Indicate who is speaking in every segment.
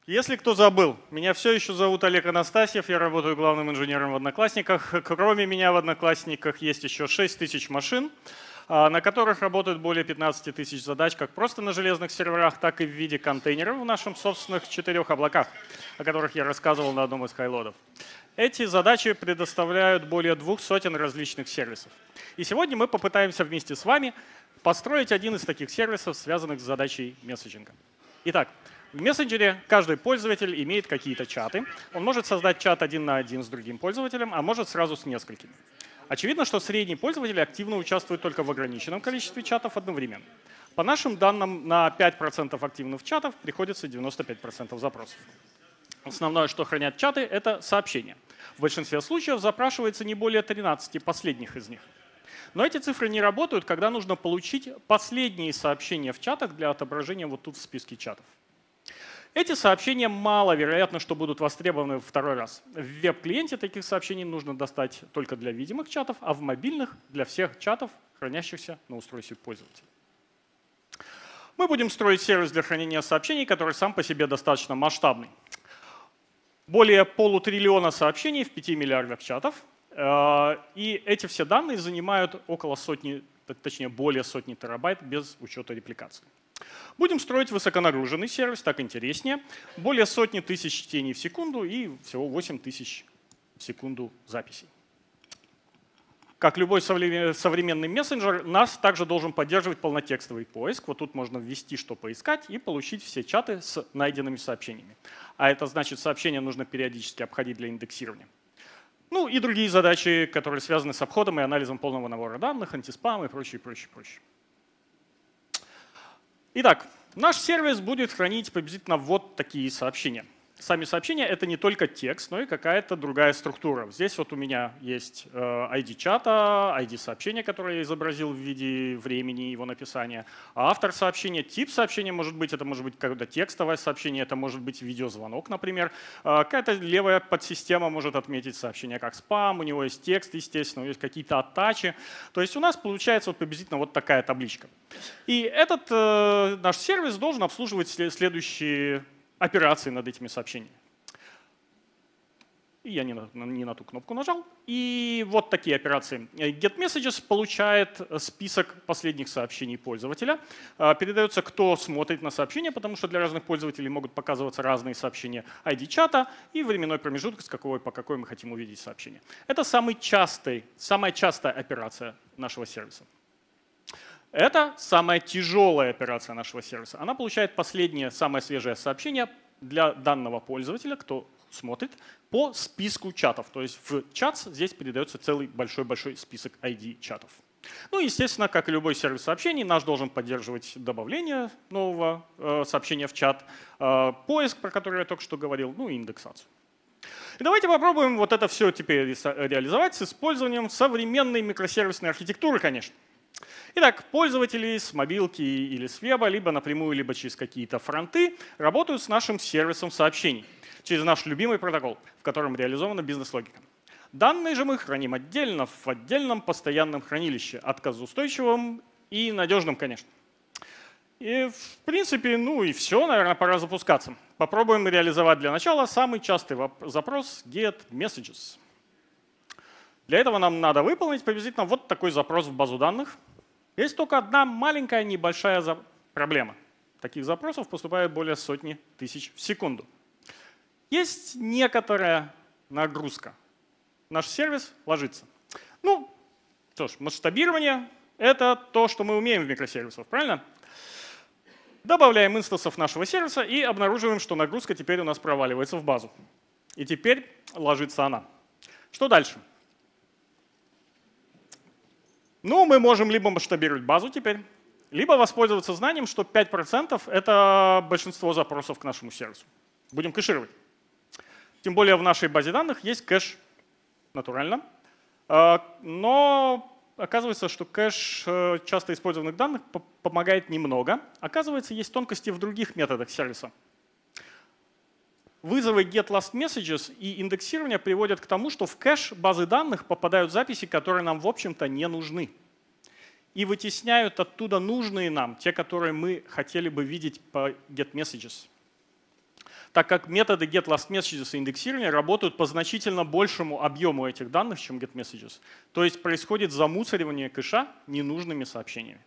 Speaker 1: Если кто забыл, меня все еще зовут Олег Анастасьев, я работаю главным инженером в Одноклассниках. Кроме меня в Одноклассниках есть еще 6000 машин, на которых работают более 15 тысяч задач, как просто на железных серверах, так и в виде контейнеров в наших собственных 4 облаках, о которых я рассказывал на одном из хайлодов. Эти задачи предоставляют более 200 различных сервисов. И сегодня мы попытаемся вместе с вами построить один из таких сервисов, связанных с задачей месседжинга. Итак, в мессенджере каждый пользователь имеет какие-то чаты. Он может создать чат один на один с другим пользователем, а может сразу с несколькими. Очевидно, что средний пользователь активно участвует только в ограниченном количестве чатов одновременно. По нашим данным, на 5% активных чатов приходится 95% запросов. Основное, что хранят чаты, это сообщения. В большинстве случаев запрашивается не более 13 последних из них. Но эти цифры не работают, когда нужно получить последние сообщения в чатах для отображения вот тут в списке чатов. Эти сообщения маловероятно, что будут востребованы второй раз. В веб-клиенте таких сообщений нужно достать только для видимых чатов, а в мобильных — для всех чатов, хранящихся на устройстве пользователя. Мы будем строить сервис для хранения сообщений, который сам по себе достаточно масштабный. Более полутриллиона сообщений в 5 миллиардах чатов. И эти все данные занимают около сотни, точнее более сотни терабайт без учета репликации. Будем строить высоконагруженный сервис, так интереснее. Более сотни тысяч чтений в секунду и всего 8000 в секунду записей. Как любой современный мессенджер, нас также должен поддерживать полнотекстовый поиск. Вот тут можно ввести, что поискать, и получить все чаты с найденными сообщениями. А это значит, сообщения нужно периодически обходить для индексирования. Ну и другие задачи, которые связаны с обходом и анализом полного набора данных, антиспам и прочее, прочее, прочее. Итак, наш сервис будет хранить приблизительно вот такие сообщения. Сами сообщения — это не только текст, но и какая-то другая структура. Здесь вот у меня есть ID чата, ID сообщения, которое я изобразил в виде времени его написания. А автор сообщения, тип сообщения может быть, это может быть какое-то текстовое сообщение, это может быть видеозвонок, например. Какая-то левая подсистема может отметить сообщение как спам, у него есть текст, естественно, есть какие-то аттачи. То есть у нас получается вот приблизительно вот такая табличка. И этот наш сервис должен обслуживать следующие операции над этими сообщениями. И я не на ту кнопку нажал. И вот такие операции. GetMessages получает список последних сообщений пользователя. Передается, кто смотрит на сообщения, потому что для разных пользователей могут показываться разные сообщения ID чата и временной промежуток, по какой мы хотим увидеть сообщение. Это самая частая операция нашего сервиса. Это самая тяжелая операция нашего сервиса. Она получает последнее, самое свежее сообщение для данного пользователя, кто смотрит, по списку чатов. То есть в чат здесь передается целый большой-большой список ID чатов. Ну, естественно, как и любой сервис сообщений, наш должен поддерживать добавление нового сообщения в чат, поиск, про который я только что говорил, ну и индексацию. И давайте попробуем вот это все теперь реализовать с использованием современной микросервисной архитектуры, конечно. Итак, пользователи с мобилки или с веба, либо напрямую, либо через какие-то фронты, работают с нашим сервисом сообщений через наш любимый протокол, в котором реализована бизнес-логика. Данные же мы храним отдельно, в отдельном постоянном хранилище, отказоустойчивом и надежном, конечно. И в принципе, ну и все, наверное, пора запускаться. Попробуем реализовать для начала самый частый запрос getMessages. Для этого нам надо выполнить приблизительно вот такой запрос в базу данных. Есть только одна маленькая небольшая проблема. Таких запросов поступает более сотни тысяч в секунду. Есть некоторая нагрузка. Наш сервис ложится. Ну, что ж, масштабирование — это то, что мы умеем в микросервисах, правильно? Добавляем инстансов нашего сервиса и обнаруживаем, что нагрузка теперь у нас проваливается в базу. И теперь ложится она. Что дальше? Ну, мы можем либо масштабировать базу теперь, либо воспользоваться знанием, что 5% — это большинство запросов к нашему сервису. Будем кэшировать. Тем более в нашей базе данных есть кэш, натурально. Но оказывается, что кэш часто использованных данных помогает немного. Оказывается, есть тонкости в других методах сервиса. Вызовы getLastMessages и индексирование приводят к тому, что в кэш базы данных попадают записи, которые нам, в общем-то, не нужны. И вытесняют оттуда нужные нам, те, которые мы хотели бы видеть по getMessages. так как методы getLastMessages и индексирования работают по значительно большему объему этих данных, чем getMessages. То есть происходит замусоривание кэша ненужными сообщениями.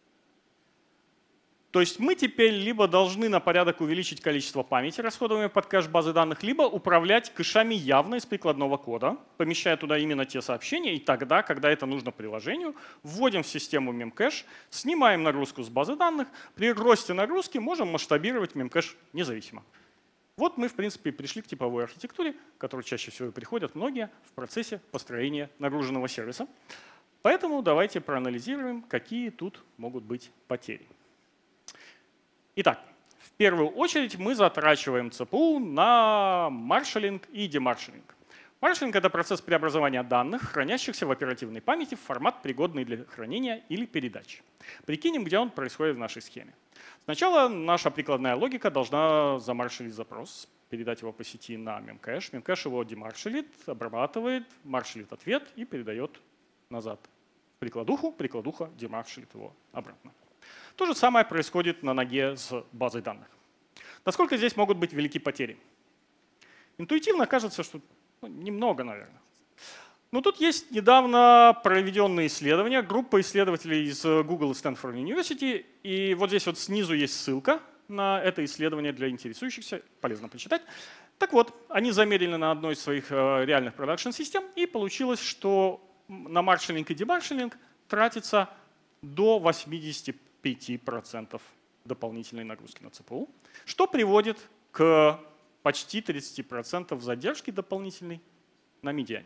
Speaker 1: То есть мы теперь либо должны на порядок увеличить количество памяти, расходуемой под кэш базы данных, либо управлять кэшами явно из прикладного кода, помещая туда именно те сообщения, и тогда, когда это нужно приложению, вводим в систему memcache, снимаем нагрузку с базы данных, при росте нагрузки можем масштабировать memcache независимо. Вот мы, в принципе, пришли к типовой архитектуре, к которой чаще всего и приходят многие в процессе построения нагруженного сервиса. Поэтому давайте проанализируем, какие тут могут быть потери. Итак, в первую очередь мы затрачиваем ЦПУ на маршалинг и демаршалинг. Маршалинг — это процесс преобразования данных, хранящихся в оперативной памяти, в формат, пригодный для хранения или передачи. Прикинем, где он происходит в нашей схеме. Сначала наша прикладная логика должна замаршалить запрос, передать его по сети на memcache. Memcache его демаршалит, обрабатывает, маршалит ответ и передает назад в прикладуху. Прикладуха демаршалит его обратно. То же самое происходит на ноге с базой данных. Насколько здесь могут быть велики потери? Интуитивно кажется, что немного, наверное. Но тут есть недавно проведенные исследования, группа исследователей из Google и Stanford University. И вот здесь вот снизу есть ссылка на это исследование для интересующихся, полезно почитать. Так вот, они замерили на одной из своих реальных продакшн-систем, и получилось, что на маршалинг и демаршалинг тратится до 85% дополнительной нагрузки на ЦПУ, что приводит к почти 30% задержки дополнительной на медиане.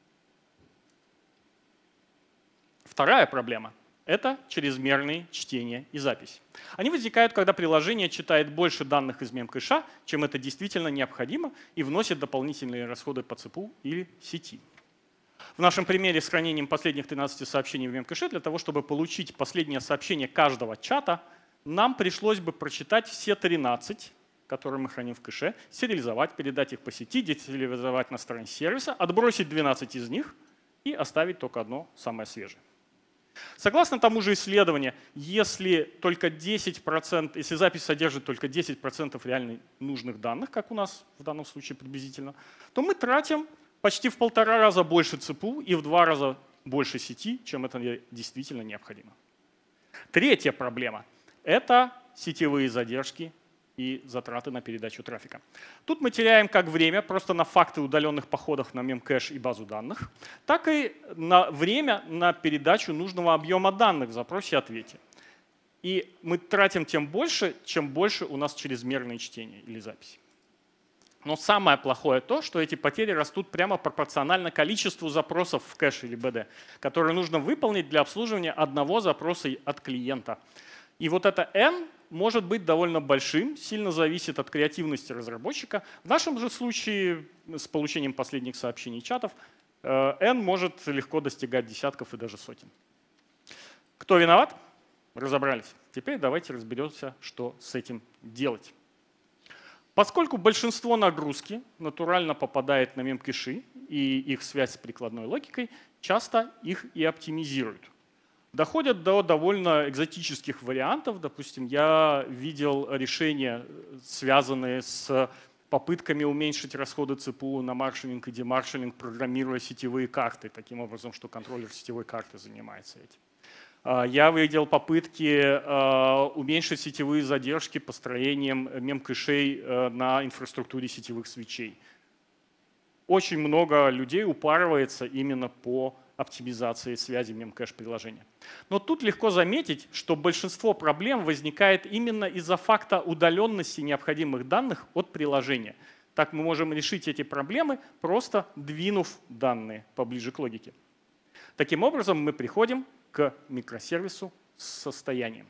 Speaker 1: Вторая проблема — это чрезмерные чтения и запись. Они возникают, когда приложение читает больше данных из мемкэша, чем это действительно необходимо, и вносит дополнительные расходы по ЦПУ или сети. В нашем примере с хранением последних 13 сообщений в мемкэше, для того, чтобы получить последнее сообщение каждого чата, нам пришлось бы прочитать все 13, которые мы храним в кэше, сериализовать, передать их по сети, детализовать на стороне сервиса, отбросить 12 из них и оставить только одно, самое свежее. Согласно тому же исследованию, если запись содержит только 10% реально нужных данных, как у нас в данном случае приблизительно, то мы тратим почти в 1,5 раза больше ЦПУ и в 2 раза больше сети, чем это действительно необходимо. Третья проблема — это сетевые задержки и затраты на передачу трафика. Тут мы теряем как время просто на факты удаленных походов на мемкэш и базу данных, так и на время на передачу нужного объема данных в запросе и ответе. И мы тратим тем больше, чем больше у нас чрезмерные чтения или записи. Но самое плохое то, что эти потери растут прямо пропорционально количеству запросов в кэш или БД, которые нужно выполнить для обслуживания одного запроса от клиента. И вот это N может быть довольно большим, сильно зависит от креативности разработчика. В нашем же случае с получением последних сообщений чатов N может легко достигать десятков и даже сотен. Кто виноват? Разобрались. Теперь давайте разберемся, что с этим делать. Поскольку большинство нагрузки натурально попадает на мемкэши и их связь с прикладной логикой, часто их и оптимизируют. Доходят до довольно экзотических вариантов. Допустим, я видел решения, связанные с попытками уменьшить расходы ЦПУ на маршалинг и демаршалинг, программируя сетевые карты, таким образом, что контроллер сетевой карты занимается этим. Я видел попытки уменьшить сетевые задержки построением мемкэшей на инфраструктуре сетевых свитчей. Очень много людей упарывается именно по оптимизации связи мемкэш приложения. Но тут легко заметить, что большинство проблем возникает именно из-за факта удаленности необходимых данных от приложения. Так мы можем решить эти проблемы, просто двинув данные поближе к логике. Таким образом, мы приходим к микросервису с состоянием.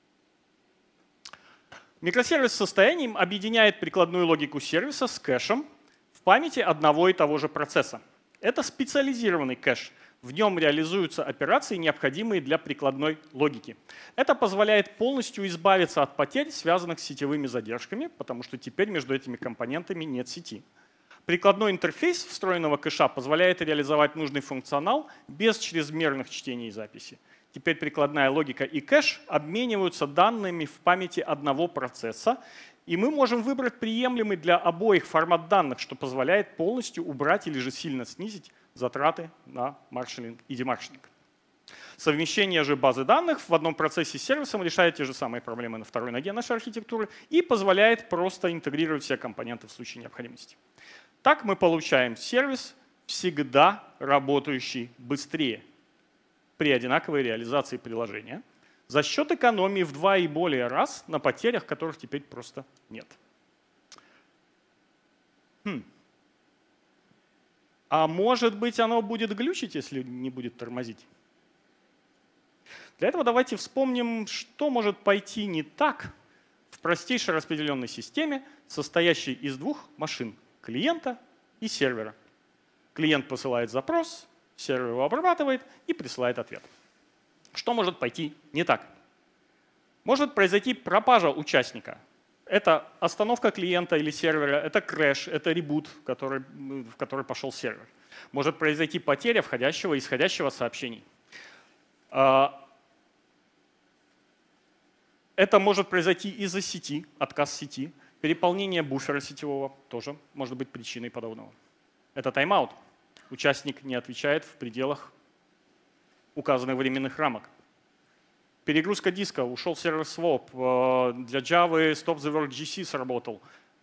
Speaker 1: Микросервис с состоянием объединяет прикладную логику сервиса с кэшем в памяти одного и того же процесса. Это специализированный кэш. В нем реализуются операции, необходимые для прикладной логики. Это позволяет полностью избавиться от потерь, связанных с сетевыми задержками, потому что теперь между этими компонентами нет сети. Прикладной интерфейс встроенного кэша позволяет реализовать нужный функционал без чрезмерных чтений и записей. теперь прикладная логика и кэш обмениваются данными в памяти одного процесса, и мы можем выбрать приемлемый для обоих формат данных, что позволяет полностью убрать или же сильно снизить затраты на маршалинг и демаршалинг. Совмещение же базы данных в одном процессе с сервисом решает те же самые проблемы на второй ноге нашей архитектуры и позволяет просто интегрировать все компоненты в случае необходимости. Так мы получаем сервис, всегда работающий быстрее при одинаковой реализации приложения за счет экономии в 2 и более раз на потерях, которых теперь просто нет. А может быть, оно будет глючить, если не будет тормозить? Для этого давайте вспомним, что может пойти не так в простейшей распределенной системе, состоящей из 2 машин – клиента и сервера. Клиент посылает запрос, сервер его обрабатывает и присылает ответ. Что может пойти не так? Может произойти пропажа участника. Это остановка клиента или сервера, это крэш, это ребут, в который пошел сервер. Может произойти потеря входящего и исходящего сообщений. Это может произойти из-за сети, отказ сети. Переполнение буфера сетевого тоже может быть причиной подобного. Это тайм-аут. Участник не отвечает в пределах указанных временных рамок. Перегрузка диска, ушел сервер своп. Для Java Stop the Work GC сработал.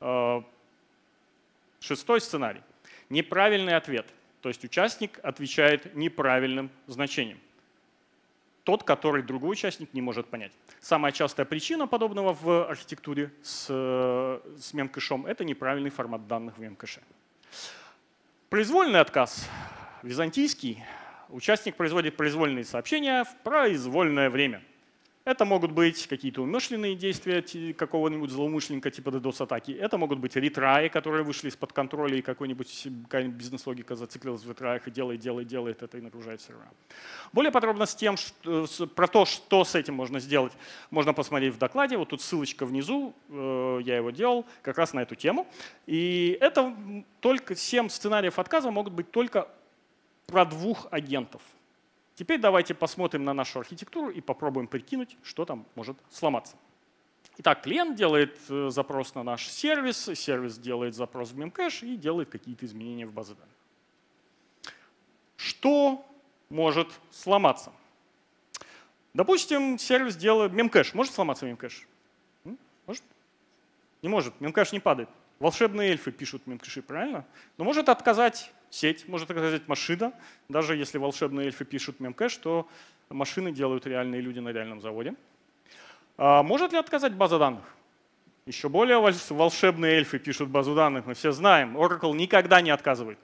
Speaker 1: 6-й сценарий. Неправильный ответ. То есть участник отвечает неправильным значением. Тот, который другой участник не может понять. Самая частая причина подобного в архитектуре с мемкэшом – это неправильный формат данных в мемкэше. Произвольный отказ, византийский. Участник производит произвольные сообщения в произвольное время. Это могут быть какие-то умышленные действия какого-нибудь злоумышленника типа DDoS-атаки. Это могут быть ретраи, которые вышли из-под контроля, и какая-нибудь бизнес-логика зациклилась в ретраях и делает это и нагружает сервера. Более подробно про то, что с этим можно сделать, можно посмотреть в докладе. Вот тут ссылочка внизу, я его делал как раз на эту тему. И это только 7 сценариев отказа могут быть только про 2 агентов. Теперь давайте посмотрим на нашу архитектуру и попробуем прикинуть, что там может сломаться. Итак, клиент делает запрос на наш сервис, сервис делает запрос в мемкэш и делает какие-то изменения в базе данных. Что может сломаться? Допустим, сервис делает мемкэш. Может сломаться мемкэш? Может? Не может. Мемкэш не падает. Волшебные эльфы пишут мемкэши, правильно? Но может отказать сеть, может отказать машина. Даже если волшебные эльфы пишут мемкэш, то машины делают реальные люди на реальном заводе. Может ли отказать база данных? Еще более волшебные эльфы пишут базу данных, мы все знаем. Oracle никогда не отказывает.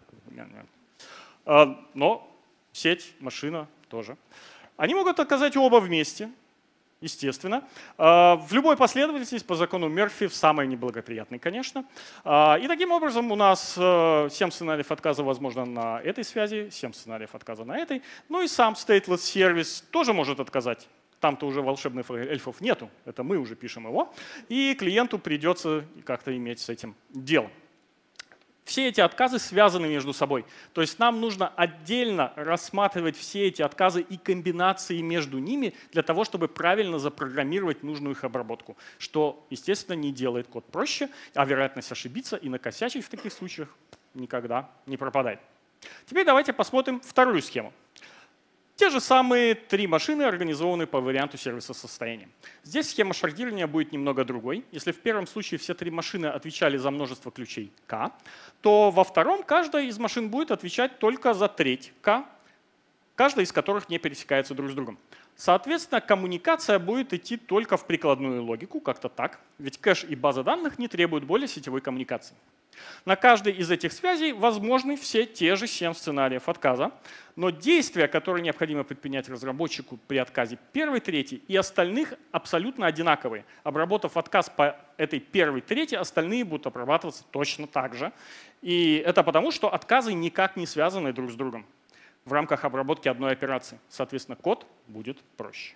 Speaker 1: Но сеть, машина тоже. Они могут отказать оба вместе. Естественно. В любой последовательности по закону Мерфи, в самой неблагоприятной, конечно. И таким образом у нас 7 сценариев отказа возможно на этой связи, 7 сценариев отказа на этой. Ну и сам stateless сервис тоже может отказать. Там-то уже волшебных эльфов нету, это мы уже пишем его. И клиенту придется как-то иметь с этим дело. Все эти отказы связаны между собой. То есть нам нужно отдельно рассматривать все эти отказы и комбинации между ними для того, чтобы правильно запрограммировать нужную их обработку. Что, естественно, не делает код проще, а вероятность ошибиться и накосячить в таких случаях никогда не пропадает. Теперь давайте посмотрим вторую схему. Те же самые 3 машины организованы по варианту сервиса состояния. Здесь схема шардирования будет немного другой. Если в первом случае все 3 машины отвечали за множество ключей k, то во втором каждая из машин будет отвечать только за треть k, каждая из которых не пересекается друг с другом. Соответственно, коммуникация будет идти только в прикладную логику, как-то так, ведь кэш и база данных не требуют более сетевой коммуникации. На каждой из этих связей возможны все те же 7 сценариев отказа, но действия, которые необходимо предпринять разработчику при отказе первой трети и остальных, абсолютно одинаковые. Обработав отказ по этой первой трети, остальные будут обрабатываться точно так же. И это потому, что отказы никак не связаны друг с другом в рамках обработки одной операции. Соответственно, код будет проще.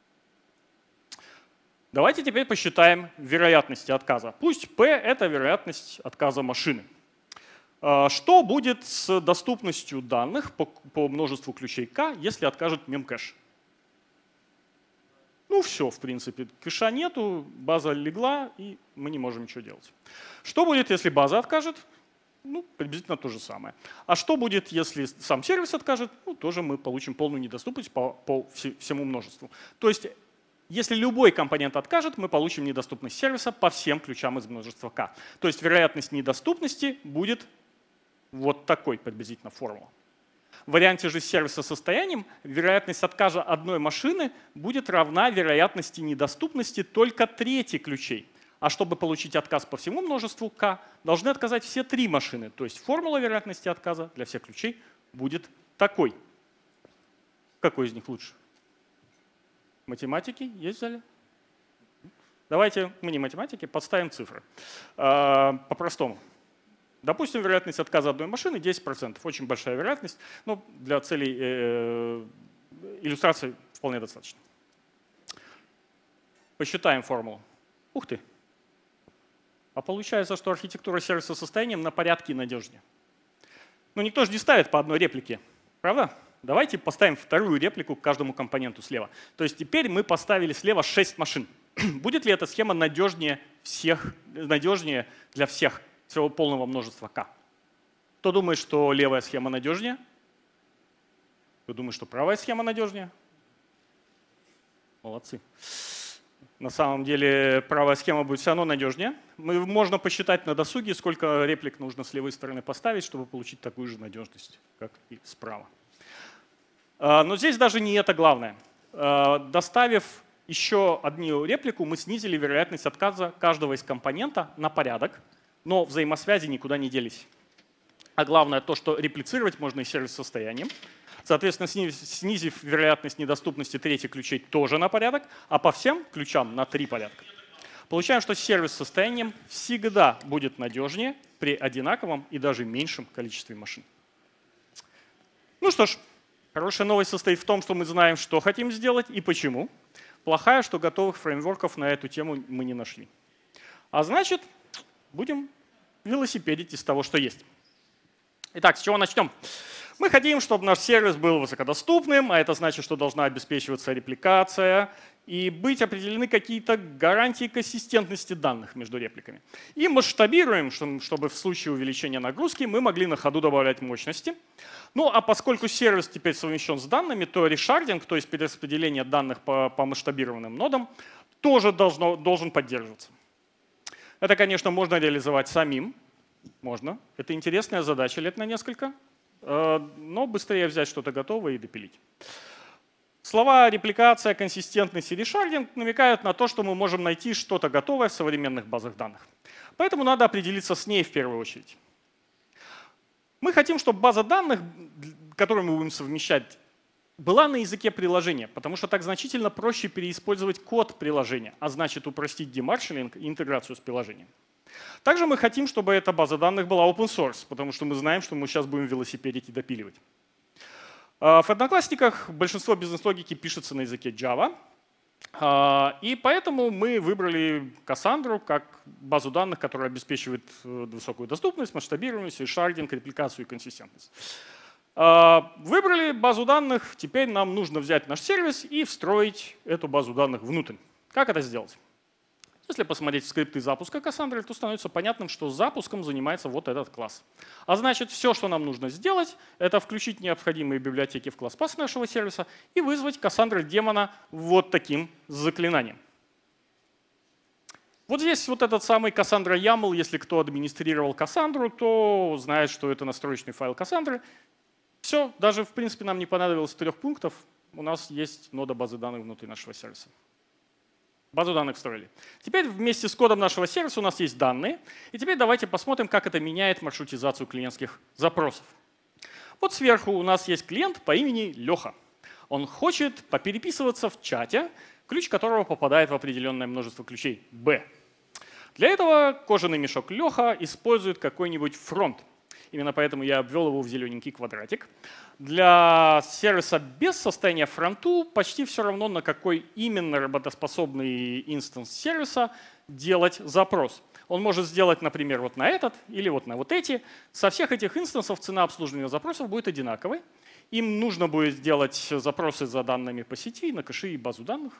Speaker 1: Давайте теперь посчитаем вероятности отказа. Пусть P – это вероятность отказа машины. Что будет с доступностью данных по множеству ключей K, если откажет мемкэш? Ну все, в принципе, кэша нету, база легла, и мы не можем ничего делать. Что будет, если база откажет? Ну, приблизительно то же самое. А что будет, если сам сервис откажет? Ну, тоже мы получим полную недоступность по всему множеству. То есть, если любой компонент откажет, мы получим недоступность сервиса по всем ключам из множества k. То есть вероятность недоступности будет вот такой приблизительно формула. В варианте же с сервиса состоянием вероятность отказа одной машины будет равна вероятности недоступности только трети ключей. А чтобы получить отказ по всему множеству k, должны отказать все три машины. То есть формула вероятности отказа для всех ключей будет такой. Какой из них лучше? Математики есть в зале? Давайте мы не математики, подставим цифры. По-простому. Допустим, вероятность отказа одной машины 10%. Очень большая вероятность, но для целей иллюстрации вполне достаточно. Посчитаем формулу. Ух ты! А получается, что архитектура сервиса состоянием на порядке надежнее. Но никто же не ставит по одной реплике, правда? Давайте поставим вторую реплику к каждому компоненту слева. То есть теперь мы поставили слева 6 машин. Будет ли эта схема надежнее для всех всего полного множества k? Кто думает, что левая схема надежнее? Кто думает, что правая схема надежнее? Молодцы. На самом деле правая схема будет все равно надежнее. Можно посчитать на досуге, сколько реплик нужно с левой стороны поставить, чтобы получить такую же надежность, как и справа. Но здесь даже не это главное. Доставив еще одну реплику, мы снизили вероятность отказа каждого из компонента на порядок, но взаимосвязи никуда не делись. А главное то, что реплицировать можно и сервис состоянием. Соответственно, снизив вероятность недоступности третьих ключей тоже на порядок, а по всем ключам на 3 порядка. Получаем, что сервис с состоянием всегда будет надежнее при одинаковом и даже меньшем количестве машин. Ну что ж, хорошая новость состоит в том, что мы знаем, что хотим сделать и почему. Плохая, что готовых фреймворков на эту тему мы не нашли. А значит, будем велосипедить из того, что есть. Итак, с чего начнем? Мы хотим, чтобы наш сервис был высокодоступным, а это значит, что должна обеспечиваться репликация и быть определены какие-то гарантии консистентности данных между репликами. И масштабируем, чтобы в случае увеличения нагрузки мы могли на ходу добавлять мощности. Ну а поскольку сервис теперь совмещен с данными, то решардинг, то есть перераспределение данных по масштабированным нодам, тоже должен поддерживаться. Это, конечно, можно реализовать самим. Можно. Это интересная задача лет на несколько. Но быстрее взять что-то готовое и допилить. Слова репликация, консистентность и решардинг намекают на то, что мы можем найти что-то готовое в современных базах данных. Поэтому надо определиться с ней в первую очередь. Мы хотим, чтобы база данных, которую мы будем совмещать, была на языке приложения, потому что так значительно проще переиспользовать код приложения, а значит упростить демаршалинг и интеграцию с приложением. Также мы хотим, чтобы эта база данных была open source, потому что мы знаем, что мы сейчас будем велосипедить и допиливать. В Одноклассниках большинство бизнес-логики пишется на языке Java, и поэтому мы выбрали Cassandra как базу данных, которая обеспечивает высокую доступность, масштабируемость, решардинг, репликацию и консистентность. Выбрали базу данных, теперь нам нужно взять наш сервис и встроить эту базу данных внутрь. Как это сделать? Если посмотреть скрипты запуска Cassandra, то становится понятным, что запуском занимается вот этот класс. А значит, все, что нам нужно сделать, это включить необходимые библиотеки в класс пас нашего сервиса и вызвать Cassandra демона вот таким заклинанием. Вот здесь вот этот самый Cassandra YAML, если кто администрировал Cassandra, то знает, что это настроечный файл Cassandra. Все, даже в принципе нам не понадобилось 3 пунктов, у нас есть нода базы данных внутри нашего сервиса. Базу данных встроили. Теперь вместе с кодом нашего сервиса у нас есть данные. И теперь давайте посмотрим, как это меняет маршрутизацию клиентских запросов. Вот сверху у нас есть клиент по имени Леха. Он хочет попереписываться в чате, ключ которого попадает в определенное множество ключей B. Для этого кожаный мешок Леха использует какой-нибудь фронт. Именно поэтому я обвел его в зелененький квадратик. Для сервиса без состояния фронту почти все равно, на какой именно работоспособный инстанс сервиса делать запрос. Он может сделать, например, вот на этот или вот на вот эти. Со всех этих инстансов цена обслуживания запросов будет одинаковой. Им нужно будет сделать запросы за данными по сети, на кэши и базу данных.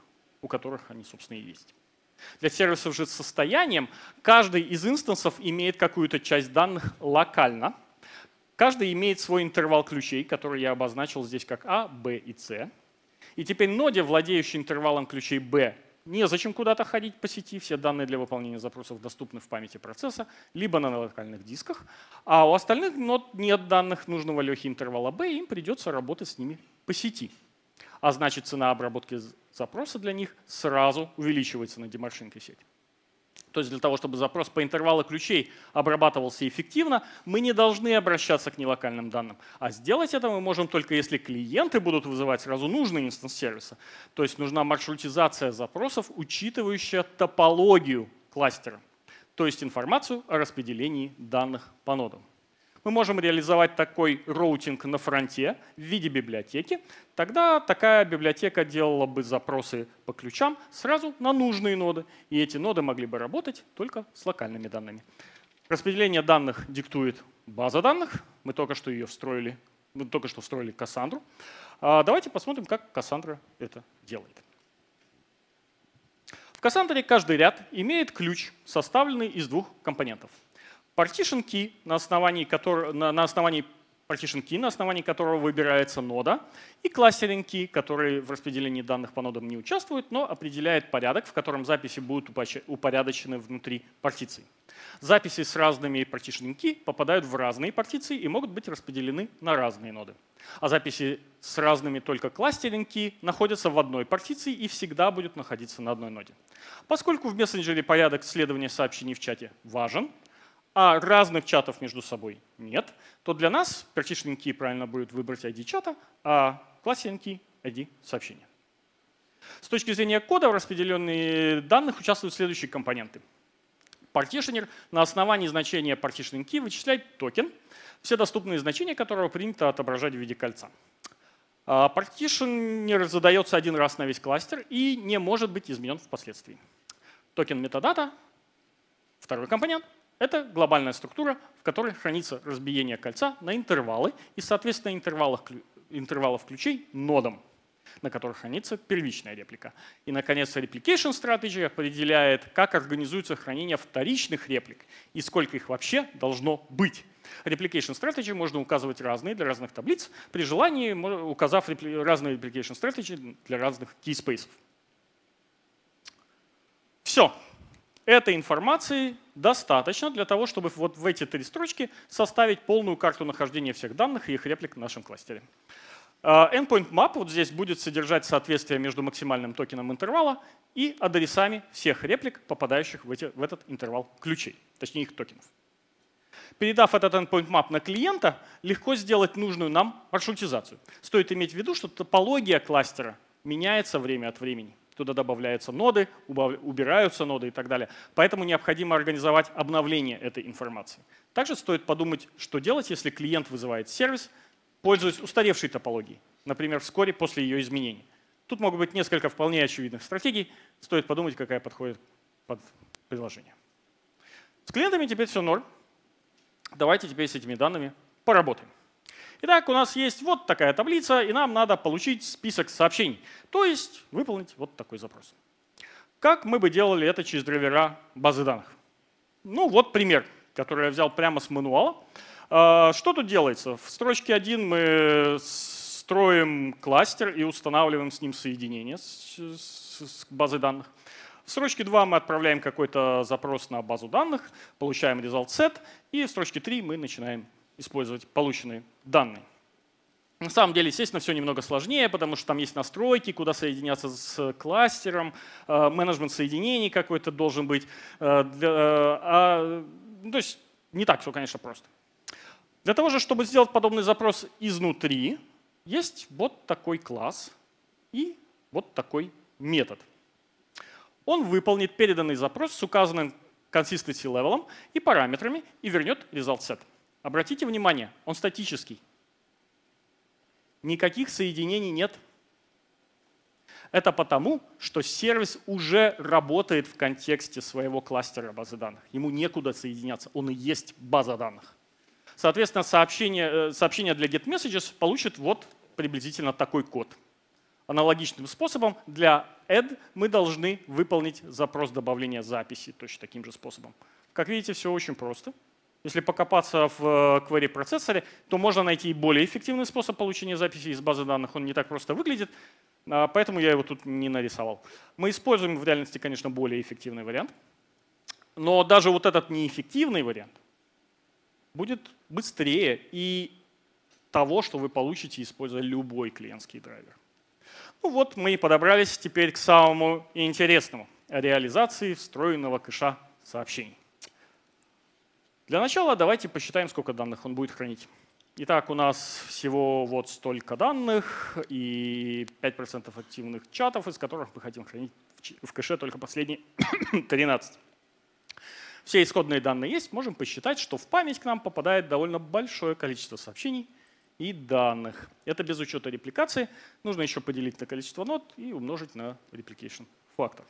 Speaker 1: у которых они, собственно, и есть. Для сервисов же с состоянием каждый из инстансов имеет какую-то часть данных локально. Каждый имеет свой интервал ключей, который я обозначил здесь как А, Б и С. И теперь ноде, владеющей интервалом ключей B, незачем куда-то ходить по сети, все данные для выполнения запросов доступны в памяти процесса, либо на локальных дисках, а у остальных нод нет данных нужного Лехи интервала B, и им придется работать с ними по сети. А значит, цена обработки запроса для них сразу увеличивается на демаршинской сети. То есть для того, чтобы запрос по интервалу ключей обрабатывался эффективно, мы не должны обращаться к нелокальным данным. А сделать это мы можем только если клиенты будут вызывать сразу нужный инстанс сервиса. То есть нужна маршрутизация запросов, учитывающая топологию кластера, то есть информацию о распределении данных по нодам. Мы можем реализовать такой роутинг на фронте в виде библиотеки. Тогда такая библиотека делала бы запросы по ключам сразу на нужные ноды, и эти ноды могли бы работать только с локальными данными. Распределение данных диктует база данных. Мы только что встроили Кассандру. Давайте посмотрим, как Кассандра это делает. В Кассандре каждый ряд имеет ключ, составленный из двух компонентов. Partition key, на основании partition key, на основании которого выбирается нода, и clustering key, который в распределении данных по нодам не участвует, но определяет порядок, в котором записи будут упорядочены внутри партиций. Записи с разными partition key попадают в разные партиции и могут быть распределены на разные ноды. А записи с разными только clustering key находятся в одной партиции и всегда будут находиться на одной ноде. Поскольку в мессенджере порядок следования сообщений в чате важен, а разных чатов между собой нет, то для нас partition key правильно будет выбрать ID чата, а clustering key — ID сообщения. С точки зрения кода в распределении данных участвуют следующие компоненты. Партишенер на основании значения partition key вычисляет токен, все доступные значения которого принято отображать в виде кольца. Партишенер задается один раз на весь кластер и не может быть изменен впоследствии. Токен метадата, второй компонент, это глобальная структура, в которой хранится разбиение кольца на интервалы и, соответственно, интервалов ключей нодам, на которых хранится первичная реплика. И, наконец, replication strategy определяет, как организуется хранение вторичных реплик и сколько их вообще должно быть. Replication strategy можно указывать разные для разных таблиц, при желании указав разные replication strategy для разных keyspace. Все. Этой информации достаточно для того, чтобы вот в эти 3 строчки составить полную карту нахождения всех данных и их реплик в нашем кластере. Endpoint map вот здесь будет содержать соответствие между максимальным токеном интервала и адресами всех реплик, попадающих в этот интервал ключей, точнее их токенов. Передав этот endpoint map на клиента, легко сделать нужную нам маршрутизацию. Стоит иметь в виду, что топология кластера меняется время от времени. Туда добавляются ноды, убираются ноды и так далее. Поэтому необходимо организовать обновление этой информации. Также стоит подумать, что делать, если клиент вызывает сервис, пользуясь устаревшей топологией, например, вскоре после ее изменений. Тут могут быть несколько вполне очевидных стратегий. Стоит подумать, какая подходит под приложение. С клиентами теперь все норм. Давайте теперь с этими данными поработаем. Итак, у нас есть вот такая таблица, и нам надо получить список сообщений, то есть выполнить вот такой запрос. Как мы бы делали это через драйвера базы данных? Ну вот пример, который я взял прямо с мануала. Что тут делается? В строчке 1 мы строим кластер и устанавливаем с ним соединение с базой данных. В строчке 2 мы отправляем какой-то запрос на базу данных, получаем result set, и в строчке 3 мы начинаем использовать полученные данные. На самом деле, естественно, все немного сложнее, потому что там есть настройки, куда соединяться с кластером, менеджмент соединений какой-то должен быть. То есть не так все, конечно, просто. Для того же, чтобы сделать подобный запрос изнутри, есть вот такой класс и вот такой метод. Он выполнит переданный запрос с указанным consistency level и параметрами и вернет result set. Обратите внимание, он статический. Никаких соединений нет. Это потому, что сервис уже работает в контексте своего кластера базы данных. Ему некуда соединяться, он и есть база данных. Соответственно, сообщение для getMessages получит вот приблизительно такой код. Аналогичным способом для add мы должны выполнить запрос добавления записи точно таким же способом. Как видите, все очень просто. Если покопаться в query-процессоре, то можно найти и более эффективный способ получения записи из базы данных. Он не так просто выглядит, поэтому я его тут не нарисовал. Мы используем в реальности, конечно, более эффективный вариант. Но даже вот этот неэффективный вариант будет быстрее и того, что вы получите, используя любой клиентский драйвер. Ну вот мы и подобрались теперь к самому интересному – реализации встроенного кэша сообщений. Для начала давайте посчитаем, сколько данных он будет хранить. Итак, у нас всего вот столько данных и 5% активных чатов, из которых мы хотим хранить в кэше только последние 13. Все исходные данные есть, можем посчитать, что в память к нам попадает довольно большое количество сообщений и данных. Это без учета репликации. Нужно еще поделить на количество нод и умножить на replication фактор.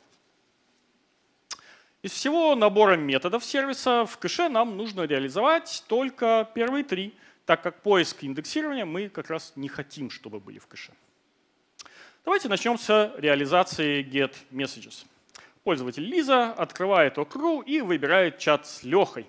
Speaker 1: Из всего набора методов сервиса в кэше нам нужно реализовать только первые 3, так как поиск и индексирование мы как раз не хотим, чтобы были в кэше. Давайте начнем с реализации getMessages. Пользователь Лиза открывает Okru и выбирает чат с Лехой.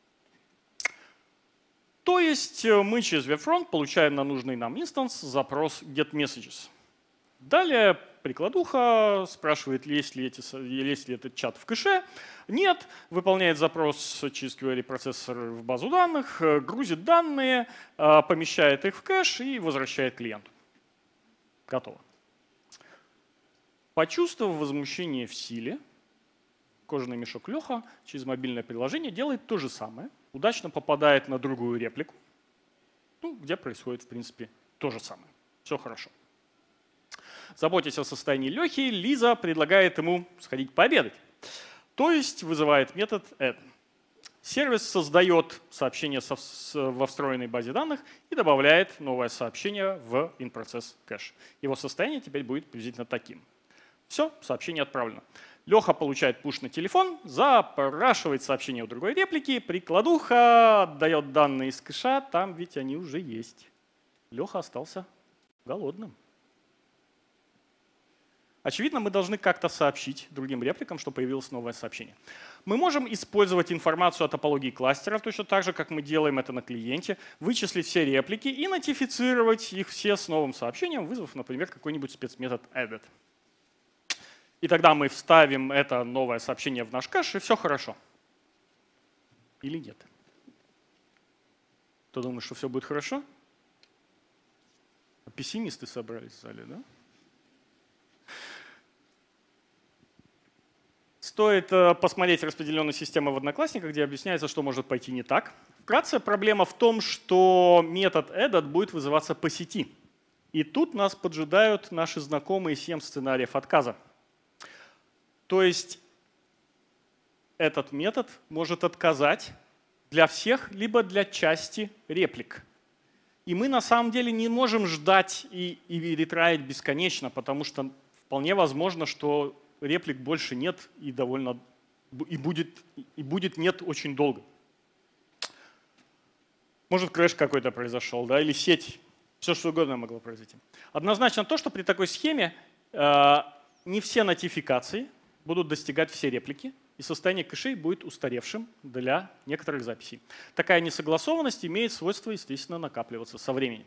Speaker 1: То есть мы через WebFront получаем на нужный нам инстанс запрос getMessages. Далее прикладуха спрашивает, есть ли этот чат в кэше. Нет, выполняет запрос через query-процессор в базу данных, грузит данные, помещает их в кэш и возвращает клиенту. Готово. Почувствовав возмущение в силе, кожаный мешок Леха через мобильное приложение делает то же самое, удачно попадает на другую реплику, где происходит, в принципе, то же самое. Все хорошо. Заботясь о состоянии Лехи, Лиза предлагает ему сходить пообедать. То есть вызывает метод add. Сервис создает сообщение во встроенной базе данных и добавляет новое сообщение в in-process кэш. Его состояние теперь будет приблизительно таким. Все, сообщение отправлено. Леха получает пуш на телефон, запрашивает сообщение у другой реплики, прикладуха отдает данные из кэша, там ведь они уже есть. Леха остался голодным. Очевидно, мы должны как-то сообщить другим репликам, что появилось новое сообщение. Мы можем использовать информацию о топологии кластера, точно так же, как мы делаем это на клиенте, вычислить все реплики и нотифицировать их все с новым сообщением, вызвав, например, какой-нибудь спецметод added. И тогда мы вставим это новое сообщение в наш кэш, и все хорошо. Или нет? Кто думает, что все будет хорошо? Пессимисты собрались в зале, да? Стоит посмотреть распределенную систему в Одноклассниках, где объясняется, что может пойти не так. Вкратце, проблема в том, что метод added будет вызываться по сети. И тут нас поджидают наши знакомые 7 сценариев отказа. То есть этот метод может отказать для всех, либо для части реплик. И мы на самом деле не можем ждать и ретраить бесконечно, потому что вполне возможно, что реплик больше нет и будет нет очень долго. Может, крэш какой-то произошел, да, или сеть, все что угодно могло произойти. Однозначно то, что при такой схеме не все нотификации будут достигать все реплики, и состояние кэшей будет устаревшим для некоторых записей. Такая несогласованность имеет свойство, естественно, накапливаться со временем.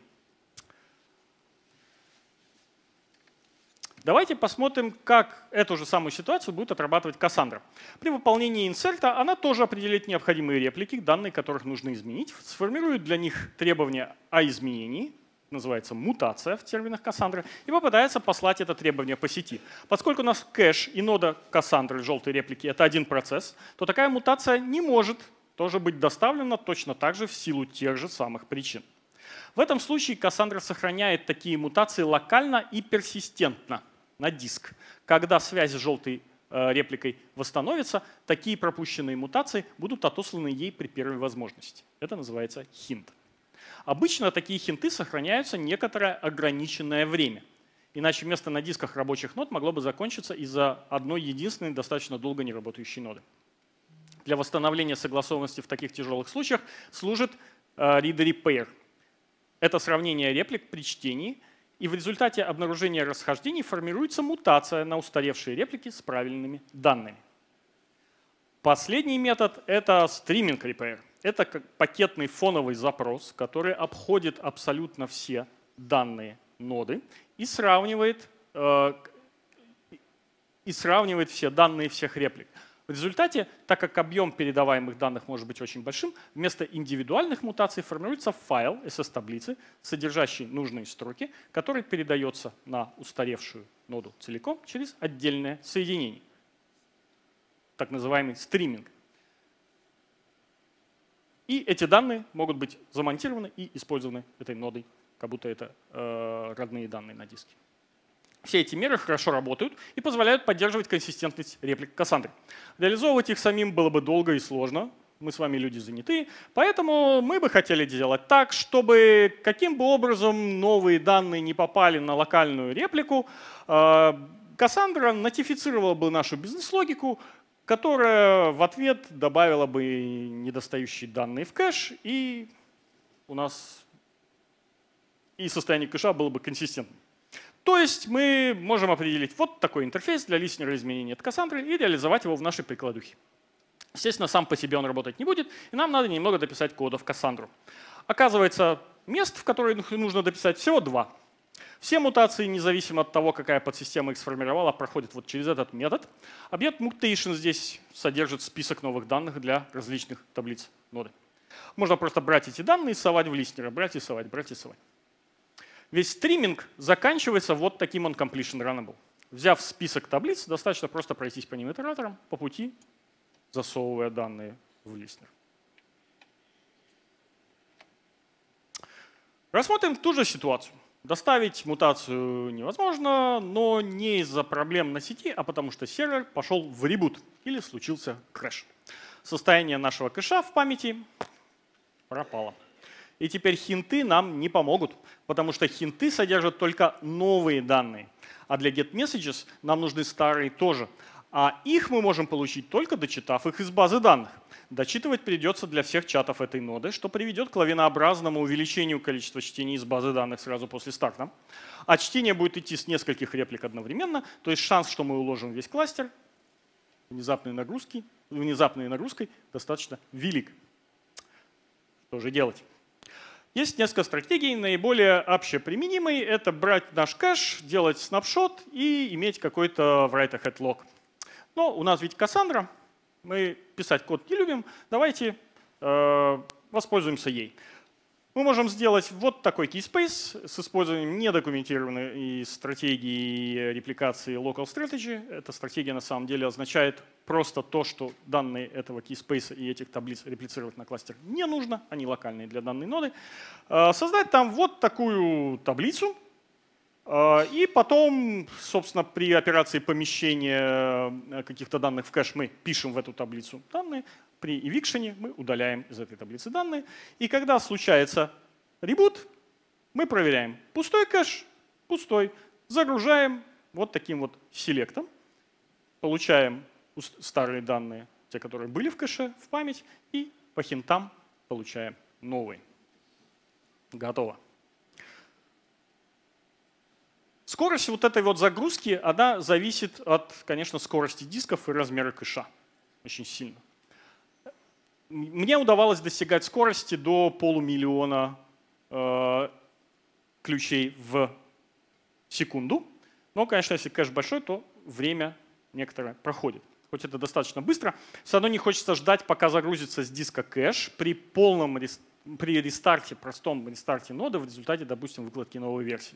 Speaker 1: Давайте посмотрим, как эту же самую ситуацию будет отрабатывать Cassandra. При выполнении инсерта она тоже определит необходимые реплики, данные которых нужно изменить, сформирует для них требования о изменении, называется мутация в терминах Cassandra, и попытается послать это требование по сети. Поскольку у нас кэш и нода Cassandra, желтой реплики, это один процесс, то такая мутация не может тоже быть доставлена точно так же в силу тех же самых причин. В этом случае Cassandra сохраняет такие мутации локально и персистентно на диск. Когда связь с желтой репликой восстановится, такие пропущенные мутации будут отосланы ей при первой возможности. Это называется хинт. Обычно такие хинты сохраняются некоторое ограниченное время. Иначе место на дисках рабочих нод могло бы закончиться из-за одной единственной достаточно долго не работающей ноды. Для восстановления согласованности в таких тяжелых случаях служит read repair. Это сравнение реплик при чтении И в результате обнаружения расхождений формируется мутация на устаревшие реплики с правильными данными. Последний метод — это стриминг repair. Это как пакетный фоновый запрос, который обходит абсолютно все данные ноды и сравнивает все данные всех реплик. В результате, так как объем передаваемых данных может быть очень большим, вместо индивидуальных мутаций формируется файл SS-таблицы, содержащий нужные строки, который передается на устаревшую ноду целиком через отдельное соединение. Так называемый стриминг. И эти данные могут быть замонтированы и использованы этой нодой, как будто это родные данные на диске. Все эти меры хорошо работают и позволяют поддерживать консистентность реплик Кассандры. Реализовывать их самим было бы долго и сложно. Мы с вами люди занятые, поэтому мы бы хотели сделать так, чтобы каким бы образом новые данные не попали на локальную реплику, Кассандра нотифицировала бы нашу бизнес-логику, которая в ответ добавила бы недостающие данные в кэш, и у нас и состояние кэша было бы консистентным. То есть мы можем определить вот такой интерфейс для листнера изменения от Кассандры и реализовать его в нашей прикладухе. Естественно, сам по себе он работать не будет, и нам надо немного дописать кода в Кассандру. Оказывается, мест, в которые нужно дописать, всего 2. Все мутации, независимо от того, какая подсистема их сформировала, проходят вот через этот метод. Объект mutation здесь содержит список новых данных для различных таблиц ноды. Можно просто брать эти данные и совать в листнера, брать и совать, брать и совать. Весь стриминг заканчивается вот таким on completion runnable. Взяв список таблиц, достаточно просто пройтись по ним итератором, по пути засовывая данные в листнер. Рассмотрим ту же ситуацию. Доставить мутацию невозможно, но не из-за проблем на сети, а потому что сервер пошел в ребут или случился крэш. Состояние нашего кэша в памяти пропало. И теперь хинты нам не помогут, потому что хинты содержат только новые данные. А для getMessages нам нужны старые тоже. А их мы можем получить только дочитав их из базы данных. Дочитывать придется для всех чатов этой ноды, что приведет к лавинообразному увеличению количества чтений из базы данных сразу после старта. А чтение будет идти с нескольких реплик одновременно, то есть шанс, что мы уложим весь кластер внезапной нагрузкой достаточно велик. Что же делать? Есть несколько стратегий. Наиболее общеприменимый — это брать наш кэш, делать снапшот и иметь какой-то write-ahead лог. Но у нас ведь Кассандра, мы писать код не любим, давайте воспользуемся ей. Мы можем сделать вот такой keyspace с использованием недокументированной стратегии репликации local strategy. Эта стратегия на самом деле означает просто то, что данные этого keyspace и этих таблиц реплицировать на кластер не нужно, они локальные для данной ноды. Создать там вот такую таблицу. И потом, собственно, при операции помещения каких-то данных в кэш мы пишем в эту таблицу данные. При eviction мы удаляем из этой таблицы данные. И когда случается ребут, мы проверяем пустой кэш, пустой, загружаем вот таким вот селектом, получаем старые данные, те, которые были в кэше, в память, и по хинтам получаем новые. Готово. Скорость вот этой вот загрузки, она зависит от, конечно, скорости дисков и размера кэша. Очень сильно. Мне удавалось достигать скорости до 500 000 ключей в секунду. Но, конечно, если кэш большой, то время некоторое проходит. Хоть это достаточно быстро, все равно не хочется ждать, пока загрузится с диска кэш при рестарте, простом рестарте ноды в результате, допустим, выкладки новой версии.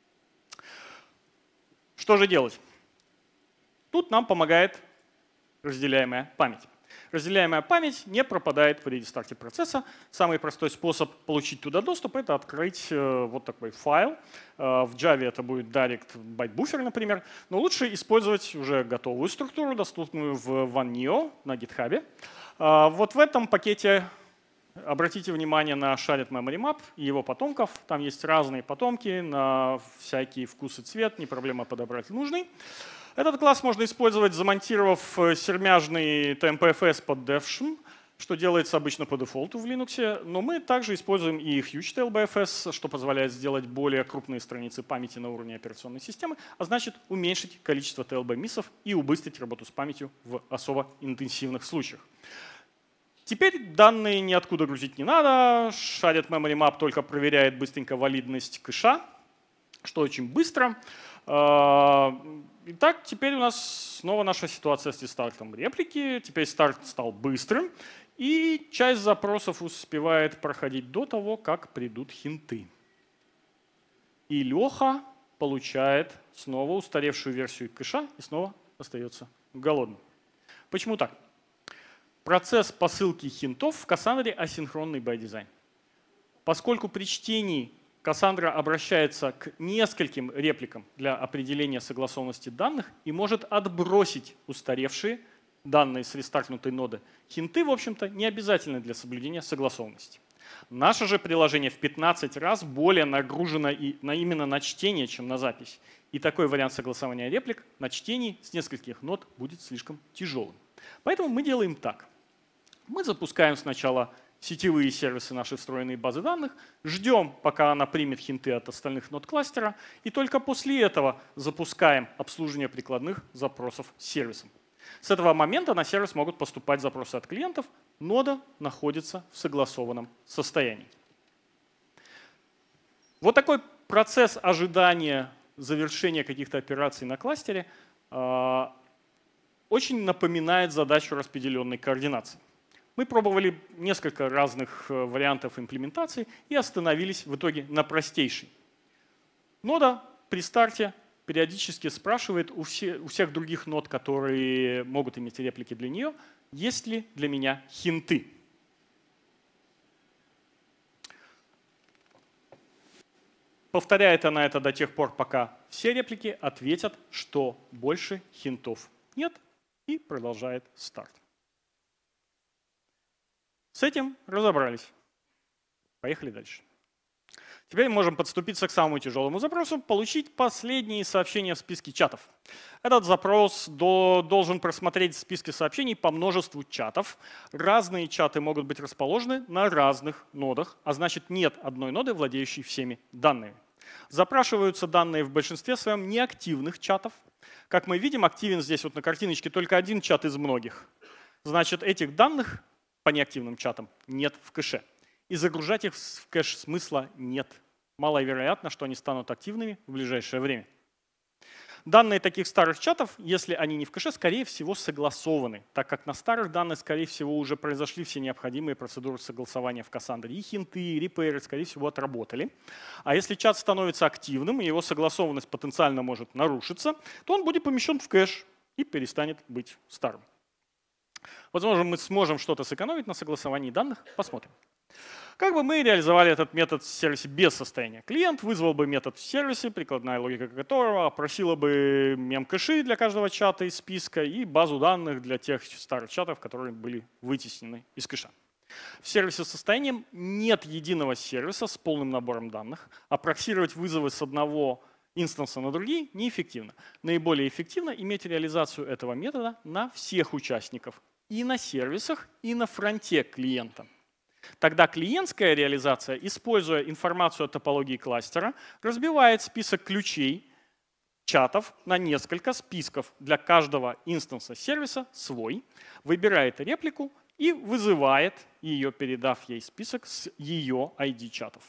Speaker 1: Что же делать? Тут нам помогает разделяемая память. Разделяемая память не пропадает при рестарте процесса. Самый простой способ получить туда доступ — это открыть вот такой файл. В Java это будет direct byte buffer, например. Но лучше использовать уже готовую структуру, доступную в OneNeo на GitHub. Вот в этом пакете обратите внимание на Shared Memory Map и его потомков. Там есть разные потомки на всякий вкус и цвет, не проблема подобрать нужный. Этот класс можно использовать, замонтировав сермяжный TMPFS под Devsham, что делается обычно по дефолту в Linux, но мы также используем и HugeTail-BFS, что позволяет сделать более крупные страницы памяти на уровне операционной системы, а значит уменьшить количество TLB-миссов и убыстрить работу с памятью в особо интенсивных случаях. Теперь данные ниоткуда грузить не надо, Shared Memory Map только проверяет быстренько валидность кэша, что очень быстро. Итак, теперь у нас снова наша ситуация с рестартом реплики. Теперь старт стал быстрым, и часть запросов успевает проходить до того, как придут хинты. И Леха получает снова устаревшую версию кэша и снова остается голодным. Почему так? Процесс посылки хинтов в Кассандре асинхронный by design. Поскольку при чтении Кассандра обращается к нескольким репликам для определения согласованности данных и может отбросить устаревшие данные с рестартнутой ноды. Хинты, в общем-то, не обязательны для соблюдения согласованности. Наше же приложение в 15 раз более нагружено именно на чтение, чем на запись. И такой вариант согласования реплик на чтении с нескольких нод будет слишком тяжелым. Поэтому мы делаем так. Мы запускаем сначала сетевые сервисы нашей встроенной базы данных, ждем, пока она примет хинты от остальных нод кластера, и только после этого запускаем обслуживание прикладных запросов с сервисом. С этого момента на сервис могут поступать запросы от клиентов, нода находится в согласованном состоянии. Вот такой процесс ожидания завершения каких-то операций на кластере очень напоминает задачу распределенной координации. Мы пробовали несколько разных вариантов имплементации и остановились в итоге на простейшей. Нода при старте периодически спрашивает у всех других нод, которые могут иметь реплики для нее, есть ли для меня хинты. Повторяет она это до тех пор, пока все реплики ответят, что больше хинтов нет, и продолжает старт. С этим разобрались. Поехали дальше. Теперь можем подступиться к самому тяжелому запросу, получить последние сообщения в списке чатов. Этот запрос должен просмотреть списки сообщений по множеству чатов. Разные чаты могут быть расположены на разных нодах, а значит нет одной ноды, владеющей всеми данными. Запрашиваются данные в большинстве своем неактивных чатов. Как мы видим, активен здесь вот на картиночке только один чат из многих. Значит, этих данных по неактивным чатам нет в кэше. И загружать их в кэш смысла нет. Маловероятно, что они станут активными в ближайшее время. Данные таких старых чатов, если они не в кэше, скорее всего согласованы, так как на старых данных, скорее всего, уже произошли все необходимые процедуры согласования в Кассандре. И хинты, и репейры, скорее всего, отработали. А если чат становится активным, и его согласованность потенциально может нарушиться, то он будет помещен в кэш и перестанет быть старым. Возможно, мы сможем что-то сэкономить на согласовании данных. Посмотрим. Как бы мы реализовали этот метод в сервисе без состояния? Клиент вызвал бы метод в сервисе, прикладная логика которого опросила бы мем-кэши для каждого чата из списка и базу данных для тех старых чатов, которые были вытеснены из кэша. В сервисе с состоянием нет единого сервиса с полным набором данных, а проксировать вызовы с одного инстанса на другие неэффективно. Наиболее эффективно иметь реализацию этого метода на всех участников, и на сервисах, и на фронте клиента. Тогда клиентская реализация, используя информацию о топологии кластера, разбивает список ключей чатов на несколько списков. Для каждого инстанса сервиса свой, выбирает реплику и вызывает ее, передав ей список с ее ID чатов.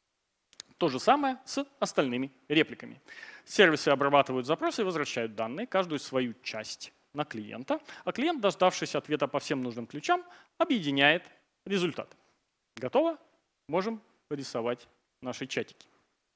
Speaker 1: То же самое с остальными репликами. Сервисы обрабатывают запросы и возвращают данные, каждую свою часть на клиента, а клиент, дождавшись ответа по всем нужным ключам, объединяет результаты. Готово? Можем рисовать наши чатики.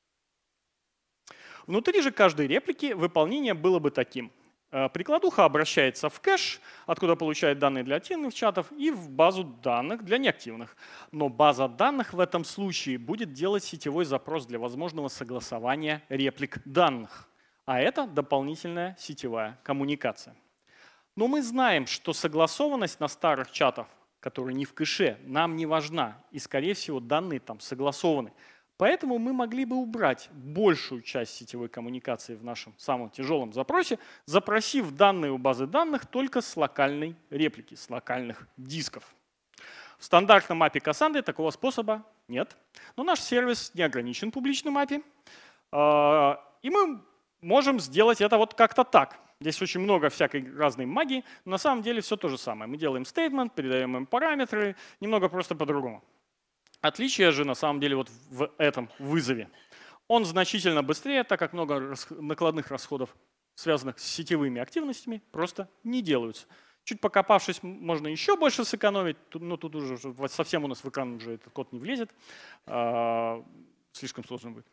Speaker 1: Внутри же каждой реплики выполнение было бы таким. Прикладуха обращается в кэш, откуда получает данные для активных чатов, и в базу данных для неактивных. Но база данных в этом случае будет делать сетевой запрос для возможного согласования реплик данных. А это дополнительная сетевая коммуникация. Но мы знаем, что согласованность на старых чатах, которые не в кэше, нам не важна. И, скорее всего, данные там согласованы. Поэтому мы могли бы убрать большую часть сетевой коммуникации в нашем самом тяжелом запросе, запросив данные у базы данных только с локальной реплики, с локальных дисков. В стандартном API Cassandra такого способа нет. Но наш сервис не ограничен публичным API. И мы можем сделать это вот как-то так. Здесь очень много всякой разной магии, но на самом деле все то же самое. Мы делаем statement, передаем им параметры, немного просто по-другому. Отличие же на самом деле вот в этом вызове. Он значительно быстрее, так как много накладных расходов, связанных с сетевыми активностями, просто не делаются. Чуть покопавшись, можно еще больше сэкономить, но тут уже совсем у нас в экран уже этот код не влезет. Слишком сложно будет.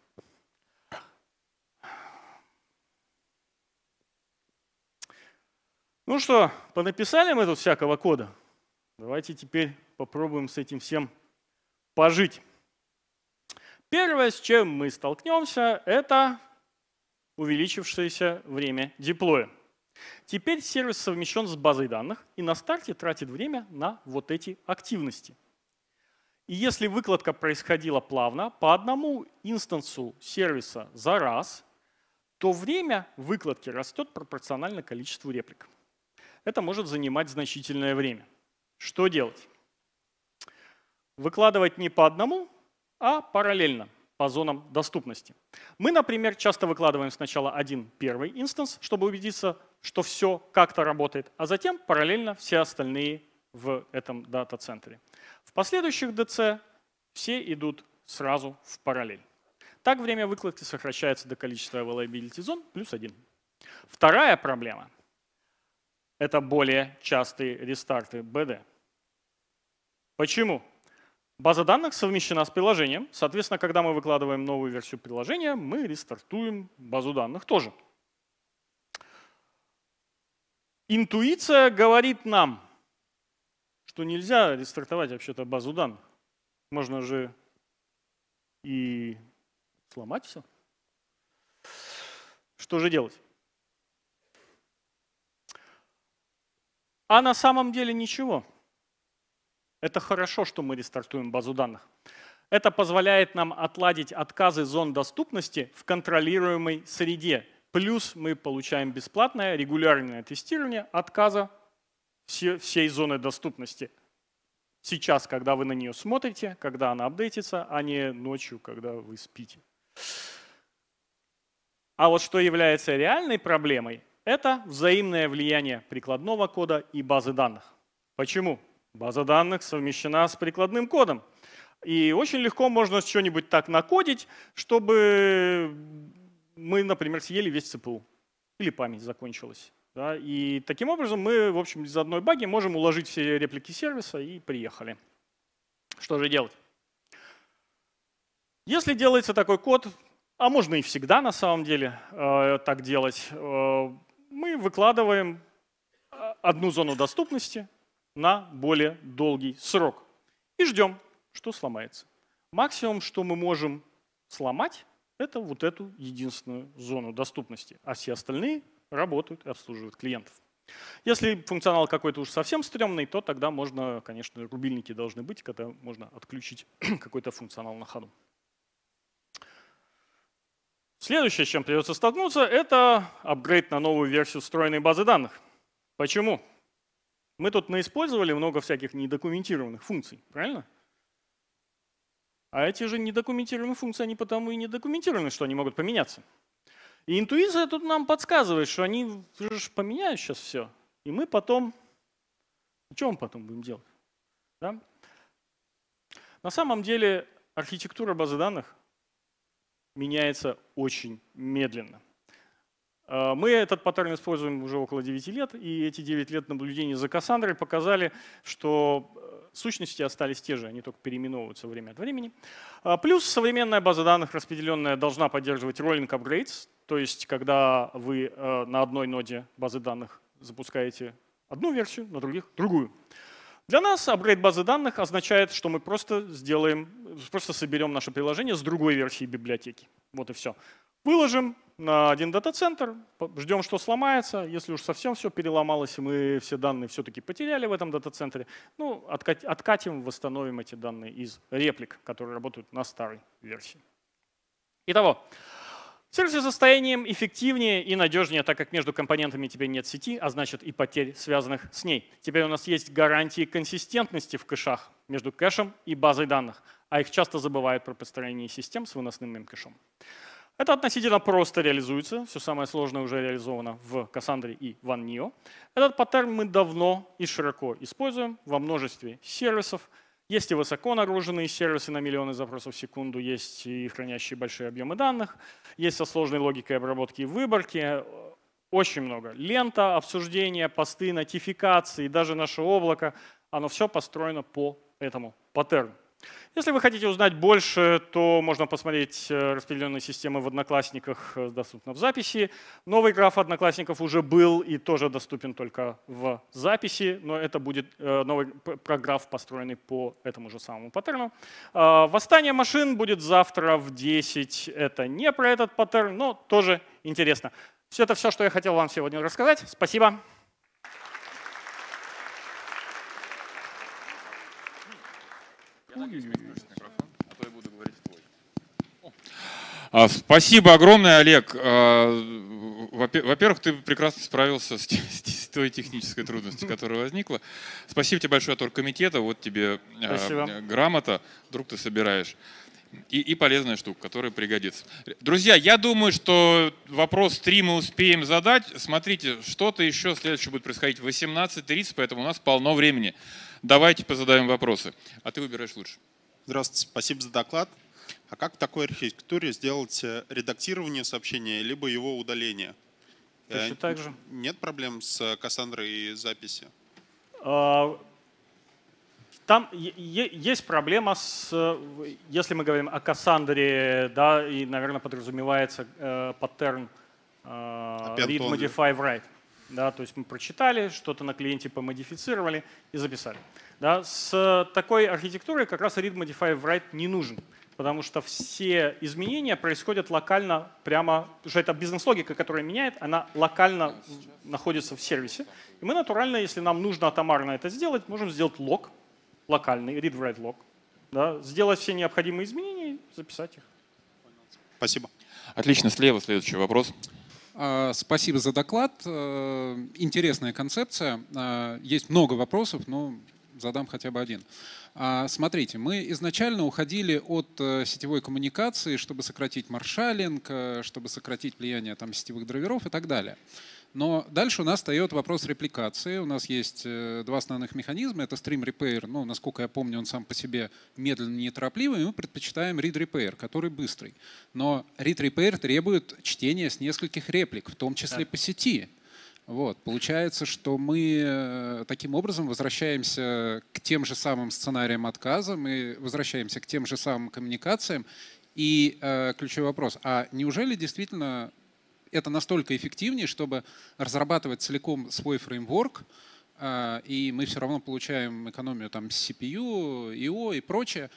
Speaker 1: Ну что, понаписали мы тут всякого кода? Давайте теперь попробуем с этим всем пожить. Первое, с чем мы столкнемся, это увеличившееся время деплоя. Теперь сервис совмещен с базой данных и на старте тратит время на вот эти активности. И если выкладка происходила плавно, по одному инстансу сервиса за раз, то время выкладки растет пропорционально количеству реплик. Это может занимать значительное время. Что делать? Выкладывать не по одному, а параллельно по зонам доступности. Мы, например, часто выкладываем сначала один первый инстанс, чтобы убедиться, что все как-то работает, а затем параллельно все остальные в этом дата-центре. В последующих DC все идут сразу в параллель. Так время выкладки сокращается до количества availability зон плюс 1. Вторая проблема – это более частые рестарты BD. Почему? База данных совмещена с приложением. Соответственно, когда мы выкладываем новую версию приложения, мы рестартуем базу данных тоже. Интуиция говорит нам, что нельзя рестартовать вообще-то базу данных. Можно же и сломать все. Что же делать? А на самом деле ничего. Это хорошо, что мы рестартуем базу данных. Это позволяет нам отладить отказы зон доступности в контролируемой среде. Плюс мы получаем бесплатное регулярное тестирование отказа всей зоны доступности. Сейчас, когда вы на нее смотрите, когда она апдейтится, а не ночью, когда вы спите. А вот что является реальной проблемой, это взаимное влияние прикладного кода и базы данных. Почему? База данных совмещена с прикладным кодом. И очень легко можно что-нибудь так накодить, чтобы мы, например, съели весь ЦПУ или память закончилась. Да? И таким образом мы, в общем, из одной баги можем уложить все реплики сервиса и приехали. Что же делать? Если делается такой код, а можно и всегда на самом деле так делать, мы выкладываем одну зону доступности на более долгий срок и ждем, что сломается. Максимум, что мы можем сломать, это вот эту единственную зону доступности, а все остальные работают и обслуживают клиентов. Если функционал какой-то уж совсем стрёмный, то тогда можно, конечно, рубильники должны быть, когда можно отключить какой-то функционал на ходу. Следующее, с чем придется столкнуться, это апгрейд на новую версию встроенной базы данных. Почему? Мы тут наиспользовали много всяких недокументированных функций, правильно? А эти же недокументированные функции, они потому и недокументированы, что они могут поменяться. И интуиция тут нам подсказывает, что они же поменяют сейчас все. И мы потом… Что мы потом будем делать? Да? На самом деле архитектура базы данных меняется очень медленно. Мы этот паттерн используем уже около 9 лет, и эти 9 лет наблюдений за Кассандрой показали, что сущности остались те же, они только переименовываются время от времени. Плюс современная база данных распределенная должна поддерживать rolling upgrades, то есть когда вы на одной ноде базы данных запускаете одну версию, на других – другую. Для нас апгрейд базы данных означает, что мы просто соберем наше приложение с другой версией библиотеки. Вот и все. Выложим на один дата-центр, ждем, что сломается. Если уж совсем все переломалось, и мы все данные все-таки потеряли в этом дата-центре, ну, откатим, восстановим эти данные из реплик, которые работают на старой версии. Итого, сервис с состоянием эффективнее и надежнее, так как между компонентами теперь нет сети, а значит и потерь, связанных с ней. Теперь у нас есть гарантии консистентности в кэшах. между кэшем и базой данных, а их часто забывают при построении систем с выносным мемкэшем. Это относительно просто реализуется, все самое сложное уже реализовано в Cassandra и OneNeo. Этот паттерн мы давно и широко используем во множестве сервисов. Есть и высоко нагруженные сервисы на миллионы запросов в секунду, есть и хранящие большие объемы данных, есть со сложной логикой обработки и выборки. Очень много. Лента, обсуждения, посты, нотификации, даже наше облако, оно все построено по этому паттерну. Если вы хотите узнать больше, то можно посмотреть распределенные системы в Одноклассниках, доступно в записи. Новый граф Одноклассников уже был и тоже доступен только в записи, но это будет новый програф, построенный по этому же самому паттерну. Восстание машин будет завтра в 10. Это не про этот паттерн, но тоже интересно. Это все, что я хотел вам сегодня рассказать. Спасибо.
Speaker 2: Спасибо огромное, Олег. Во-первых, ты прекрасно справился с той технической трудностью, которая возникла. Спасибо тебе большое от оргкомитета. Вот тебе грамота, вдруг ты собираешь. И полезная штука, которая пригодится. Друзья, я думаю, что вопрос 3 мы успеем задать. Смотрите, что-то еще следующее будет происходить в 18:30, поэтому у нас полно времени. Давайте позадаем вопросы. А ты выбираешь лучше.
Speaker 3: Здравствуйте, спасибо за доклад. А как в такой архитектуре сделать редактирование сообщения, либо его удаление?
Speaker 1: Точно так же.
Speaker 3: Нет проблем с Кассандрой и записи?
Speaker 1: Там есть проблема если мы говорим о Кассандре, да, и, наверное, подразумевается паттерн read, modify, write. Да, то есть мы прочитали, что-то на клиенте помодифицировали и записали. Да, с такой архитектурой как раз read, modify, write не нужен, потому что все изменения происходят локально прямо, потому что это бизнес-логика, которая меняет, она локально находится в сервисе. И мы натурально, если нам нужно атомарно это сделать, можем сделать лог локальный, read-write log, да, сделать все необходимые изменения и записать их.
Speaker 3: Спасибо.
Speaker 2: Отлично, слева следующий вопрос.
Speaker 4: Спасибо за доклад. Интересная концепция. Есть много вопросов, но задам хотя бы один. Смотрите, мы изначально уходили от сетевой коммуникации, чтобы сократить маршалинг, чтобы сократить влияние там, сетевых драйверов и так далее. Но дальше у нас встает вопрос репликации. У нас есть два основных механизма. Это Stream Repair. Ну, насколько я помню, он сам по себе медленный, неторопливый. И мы предпочитаем Read Repair, который быстрый. Но Read Repair требует чтения с нескольких реплик, в том числе по сети. Вот. Получается, что мы таким образом возвращаемся к тем же самым сценариям отказа, мы возвращаемся к тем же самым коммуникациям. И ключевой вопрос, а неужели действительно это настолько эффективнее, чтобы разрабатывать целиком свой фреймворк, и мы все равно получаем экономию там, CPU, IO и прочее.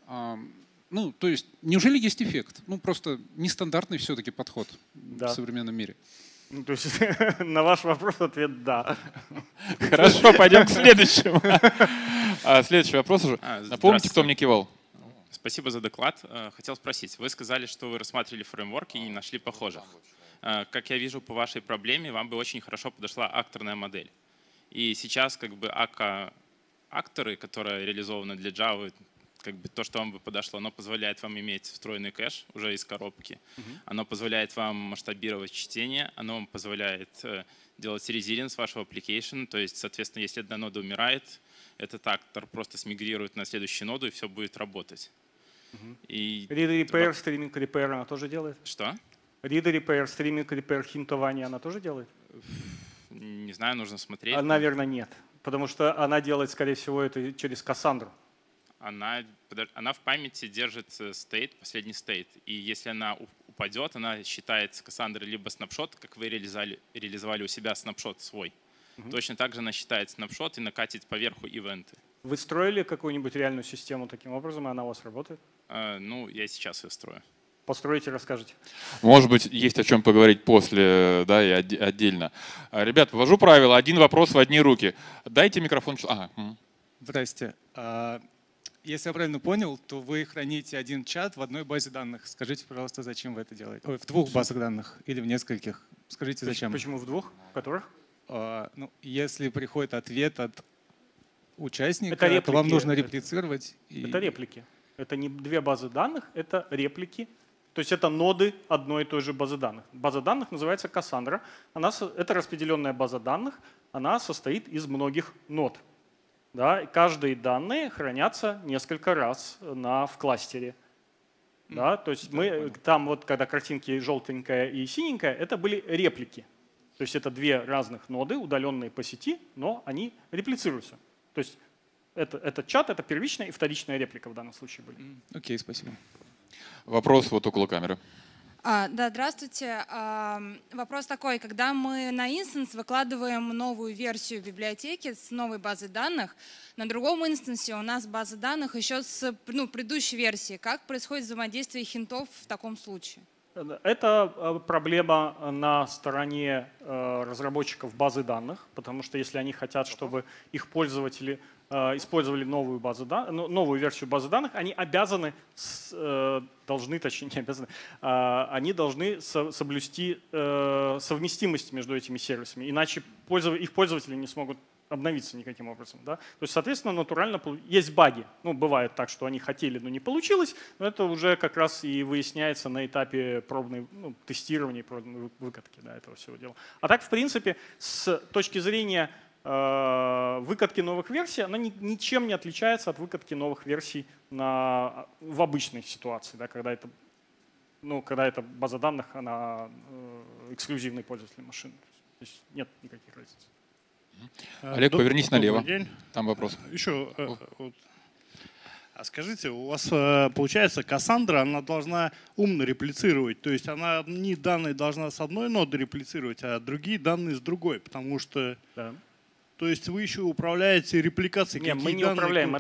Speaker 4: Ну, то есть, неужели есть эффект? Ну, просто нестандартный все-таки подход в современном мире.
Speaker 1: Ну, то есть на ваш вопрос ответ «да».
Speaker 2: Хорошо, пойдем к следующему. Следующий вопрос уже. Напомните, кто мне кивал.
Speaker 5: Спасибо за доклад. Хотел спросить, вы сказали, что вы рассматривали фреймворки и нашли похожих. Как я вижу по вашей проблеме, вам бы очень хорошо подошла акторная модель. И сейчас как бы акторы, которые реализованы для Java, как бы то, что вам бы подошло, оно позволяет вам иметь встроенный кэш уже из коробки. Оно позволяет вам масштабировать чтение, оно вам позволяет делать резилиенс вашего application. То есть, соответственно, если одна нода умирает, этот актор просто смигрирует на следующую ноду, и все будет работать.
Speaker 1: Read Repair, стриминг Repair она тоже делает?
Speaker 5: Что?
Speaker 1: Read Repair, стриминг Repair, хинтование она тоже делает?
Speaker 5: Не знаю, нужно смотреть.
Speaker 1: Наверное, нет. Потому что она делает, скорее всего, это через Cassandra.
Speaker 5: Она в памяти держит state, последний state. И если она упадет, она считается Cassandra либо снапшот, как вы реализовали у себя снапшот свой. Точно так же она считает снапшот и накатит поверху ивенты.
Speaker 1: Вы строили какую-нибудь реальную систему таким образом, и она у вас работает?
Speaker 5: Ну, я сейчас ее строю.
Speaker 1: Построите, расскажете.
Speaker 2: Может быть, есть о чем поговорить после, да, и отдельно. Ребят, ввожу правило. Один вопрос в одни руки. Дайте микрофон.
Speaker 6: Здрасте. Если я правильно понял, то вы храните один чат в одной базе данных. Скажите, пожалуйста, зачем вы это делаете? Ой, в двух базах данных или в нескольких? Скажите, зачем?
Speaker 1: Почему в двух? В которых?
Speaker 6: Ну, если приходит ответ от участника,
Speaker 1: Это реплики.
Speaker 6: то вам нужно реплицировать.
Speaker 1: Это реплики. Это не две базы данных, это реплики. То есть это ноды одной и той же базы данных. База данных называется Cassandra. Это распределенная база данных. Она состоит из многих нод. Да? И каждые данные хранятся несколько раз в кластере. Да? То есть там вот когда картинки желтенькая и синенькая, это были реплики. То есть это две разных ноды, удаленные по сети, но они реплицируются. То есть этот чат — это первичная и вторичная реплика в данном случае были.
Speaker 6: Окей, спасибо.
Speaker 2: Вопрос вот около камеры.
Speaker 7: Да, здравствуйте. Вопрос такой. Когда мы на инстанс выкладываем новую версию библиотеки с новой базой данных, на другом инстансе у нас база данных еще с предыдущей версии. Как происходит взаимодействие хинтов в таком случае?
Speaker 1: Это проблема на стороне разработчиков базы данных, потому что если они хотят, чтобы их пользователи использовали новую версию базы данных, они должны соблюсти совместимость между этими сервисами, иначе их пользователи не смогут обновиться никаким образом. Да? То есть, соответственно, натурально есть баги. Бывает так, что они хотели, но не получилось, но это уже как раз и выясняется на этапе пробной тестирования, пробной выкатки этого всего дела. А так, в принципе, с точки зрения выкатки новых версий, она ничем не отличается от выкатки новых версий в обычной ситуации, да, когда эта база данных, она эксклюзивный пользователь машины. То есть нет никаких разниц.
Speaker 2: Олег, повернись налево.
Speaker 8: День.
Speaker 2: Там вопрос.
Speaker 8: Еще, а скажите, у вас получается Cassandra, она должна умно реплицировать, то есть она одни данные должна с одной ноды реплицировать, а другие данные с другой, потому что,
Speaker 1: да.
Speaker 8: То есть вы еще управляете репликацией.
Speaker 1: Нет, мы не управляем,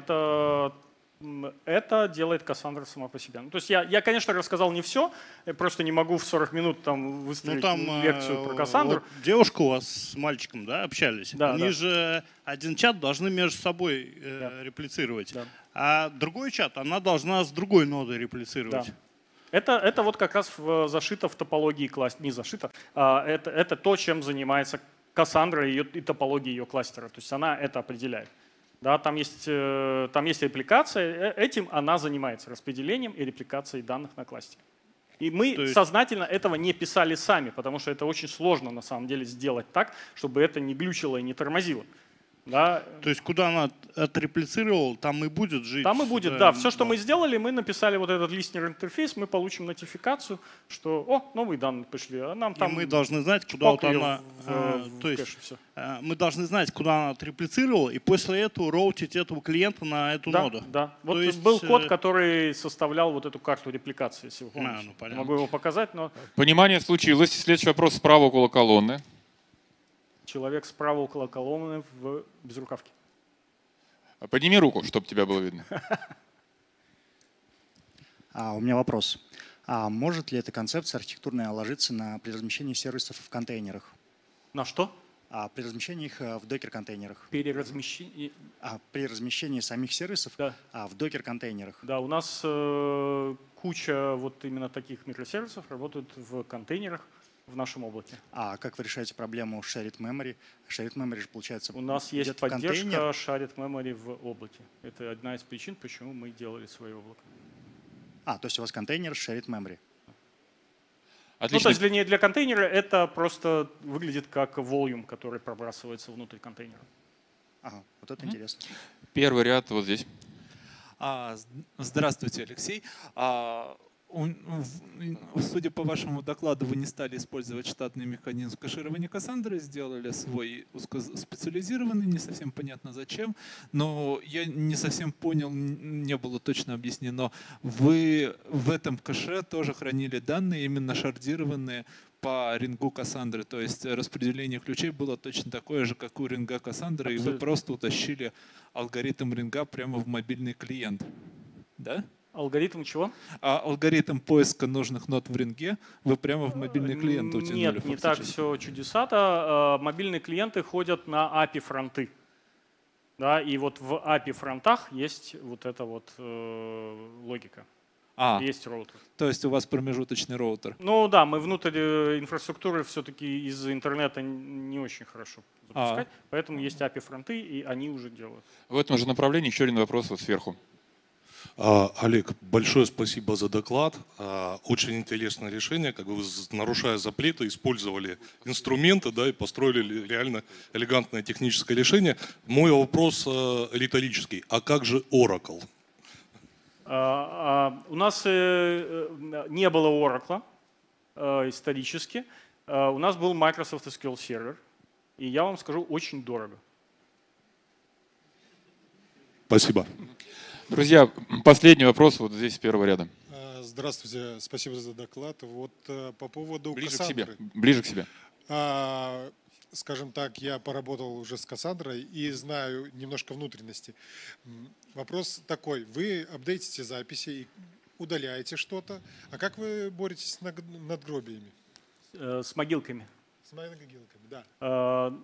Speaker 1: это делает Cassandra сама по себе. То есть я, конечно, рассказал не все, я просто не могу в 40 минут выстроить лекцию про Cassandra.
Speaker 8: Вот девушка у вас с мальчиком, да, общались?
Speaker 1: Да,
Speaker 8: Они же один чат должны между собой реплицировать, а другой чат она должна с другой нодой реплицировать.
Speaker 1: Да. Это вот как раз зашито в топологии кластера, не зашито, это то, чем занимается Cassandra и топология ее кластера, то есть она это определяет. Да, там есть репликация, этим она занимается, распределением и репликацией данных на кластере. И мы сознательно этого не писали сами, потому что это очень сложно на самом деле сделать так, чтобы это не глючило и не тормозило. Да.
Speaker 8: То есть куда она отреплицировала, там и будет жить.
Speaker 1: Там и будет, да. Все, что мы сделали, мы написали вот этот listener интерфейс, мы получим нотификацию, что новые данные пришли, а нам там.
Speaker 8: И мы должны знать, куда вот она. То есть мы должны знать, куда она отреплицировала, и после этого роутить этого клиента на эту ноду.
Speaker 1: Да. Вот есть, был код, который составлял вот эту карту репликации, если вы помните. Могу его показать, но.
Speaker 2: Понимание случилось. Следующий вопрос справа около колонны.
Speaker 1: Человек справа около колонны в безрукавке.
Speaker 2: Подними руку, чтобы тебя было видно.
Speaker 9: У меня вопрос. Может ли эта концепция архитектурная ложиться при размещении сервисов в контейнерах?
Speaker 1: На что?
Speaker 9: При размещении их в докер-контейнерах.
Speaker 1: При размещении
Speaker 9: самих сервисов в докер-контейнерах.
Speaker 1: Да, у нас куча вот именно таких микросервисов работают в контейнерах в нашем облаке.
Speaker 9: А как вы решаете проблему shared memory? Shared memory же получается.
Speaker 1: У нас есть поддержка shared memory в облаке. Это одна из причин, почему мы делали свое облако.
Speaker 9: То есть у вас контейнер shared memory.
Speaker 2: Отлично.
Speaker 1: То есть для контейнера это просто выглядит как volume, который пробрасывается внутрь контейнера.
Speaker 9: Вот это интересно.
Speaker 2: Первый ряд вот здесь.
Speaker 10: Здравствуйте, Алексей. Судя по вашему докладу, вы не стали использовать штатный механизм кэширования Cassandra, сделали свой узкоспециализированный, не совсем понятно зачем, но я не совсем понял, не было точно объяснено. Вы в этом кэше тоже хранили данные, именно шардированные по рингу Cassandra, то есть распределение ключей было точно такое же, как у ринга Cassandra, и вы просто утащили алгоритм ринга прямо в мобильный клиент. Да?
Speaker 1: Алгоритм чего?
Speaker 10: Алгоритм поиска нужных нод в ринге вы прямо в мобильный клиент утянули.
Speaker 1: Нет, не так все чудесато. Мобильные клиенты ходят на API фронты. Да, и вот в API фронтах есть вот эта вот логика. есть роутер.
Speaker 10: То есть у вас промежуточный роутер?
Speaker 1: Ну да, мы внутрь инфраструктуры все-таки из интернета не очень хорошо запускать, поэтому есть API-фронты, и они уже делают.
Speaker 2: В этом же направлении еще один вопрос вот сверху.
Speaker 11: Олег, большое спасибо за доклад. Очень интересное решение, как вы, нарушая запреты, использовали инструменты, да, и построили реально элегантное техническое решение. Мой вопрос риторический. А как же Oracle?
Speaker 1: У нас не было Oracle исторически. У нас был Microsoft SQL Server. И я вам скажу, очень дорого.
Speaker 11: Спасибо.
Speaker 2: Друзья, последний вопрос вот здесь с первого ряда.
Speaker 12: Здравствуйте, спасибо за доклад. Вот по поводу
Speaker 2: ближе
Speaker 12: Кассандры.
Speaker 2: к себе. Ближе к себе.
Speaker 12: Скажем так, я поработал уже с Кассандрой и знаю немножко внутренности. Вопрос такой: вы апдейтите записи и удаляете что-то, а как вы боретесь с надгробиями?
Speaker 1: С могилками.
Speaker 12: С могилками, да.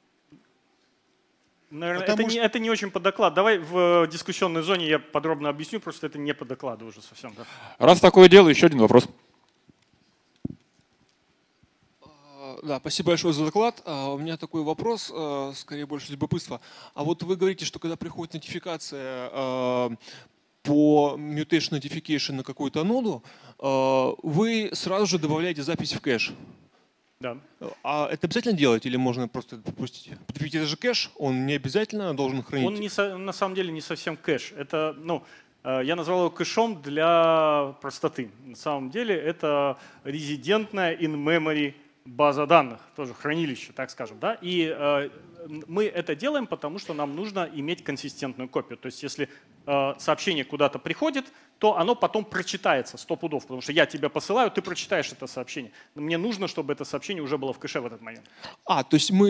Speaker 1: Наверное, это не очень под доклад. Давай в дискуссионной зоне я подробно объясню, просто это не по докладу уже совсем. Да.
Speaker 2: Раз такое дело, еще один вопрос.
Speaker 13: Да, спасибо большое за доклад. У меня такой вопрос, скорее больше любопытства. А вот вы говорите, что когда приходит нотификация по mutation notification на какую-то ноду, вы сразу же добавляете запись в кэш.
Speaker 1: Да.
Speaker 13: А это обязательно делать или можно просто пропустить? Ведь это же кэш, он не обязательно должен хранить.
Speaker 1: Он на самом деле не совсем кэш. Это, я назвал его кэшом для простоты. На самом деле это резидентная in-memory база данных, тоже хранилище, так скажем. Да? И мы это делаем, потому что нам нужно иметь консистентную копию. То есть если сообщение куда-то приходит, то оно потом прочитается 100 пудов, потому что я тебя посылаю, ты прочитаешь это сообщение. Мне нужно, чтобы это сообщение уже было в кэше в этот момент.
Speaker 13: То есть мы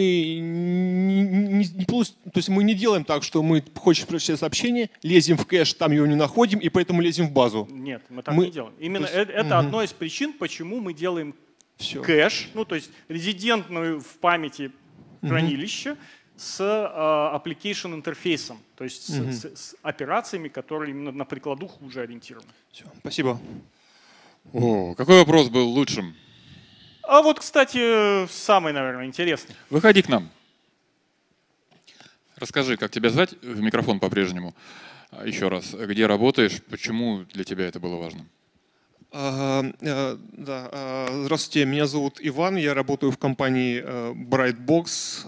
Speaker 13: не делаем так, что мы хочешь прочитать сообщение, лезем в кэш, там его не находим, и поэтому лезем в базу.
Speaker 1: Нет, мы так не делаем. Именно это одно из причин, почему мы делаем кэш, то есть резидентную в памяти хранилище с application интерфейсом, то есть с операциями, которые именно на прикладу хуже ориентированы.
Speaker 13: Все, спасибо.
Speaker 2: Какой вопрос был лучшим?
Speaker 1: А вот, кстати, самый, наверное, интересный.
Speaker 2: Выходи к нам. Расскажи, как тебя звать в микрофон по-прежнему. Еще раз, где работаешь, почему для тебя это было важно?
Speaker 13: Здравствуйте, меня зовут Иван, я работаю в компании Brightbox.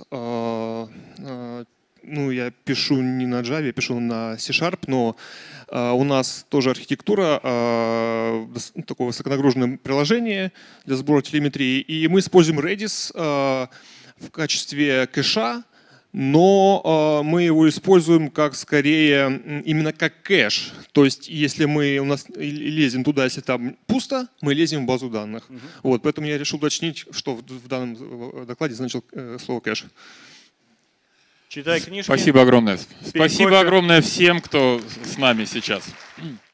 Speaker 13: Я пишу не на Java, я пишу на C#, но у нас тоже архитектура, такое высоконагруженное приложение для сбора телеметрии, и мы используем Redis в качестве кэша, но мы его используем как скорее именно как кэш. То есть если мы у нас лезем туда, если там пусто, мы лезем в базу данных. Вот, поэтому я решил уточнить, что в данном докладе значил слово кэш.
Speaker 1: Читай книжки.
Speaker 2: Спасибо огромное. Спасибо огромное всем, кто с нами сейчас.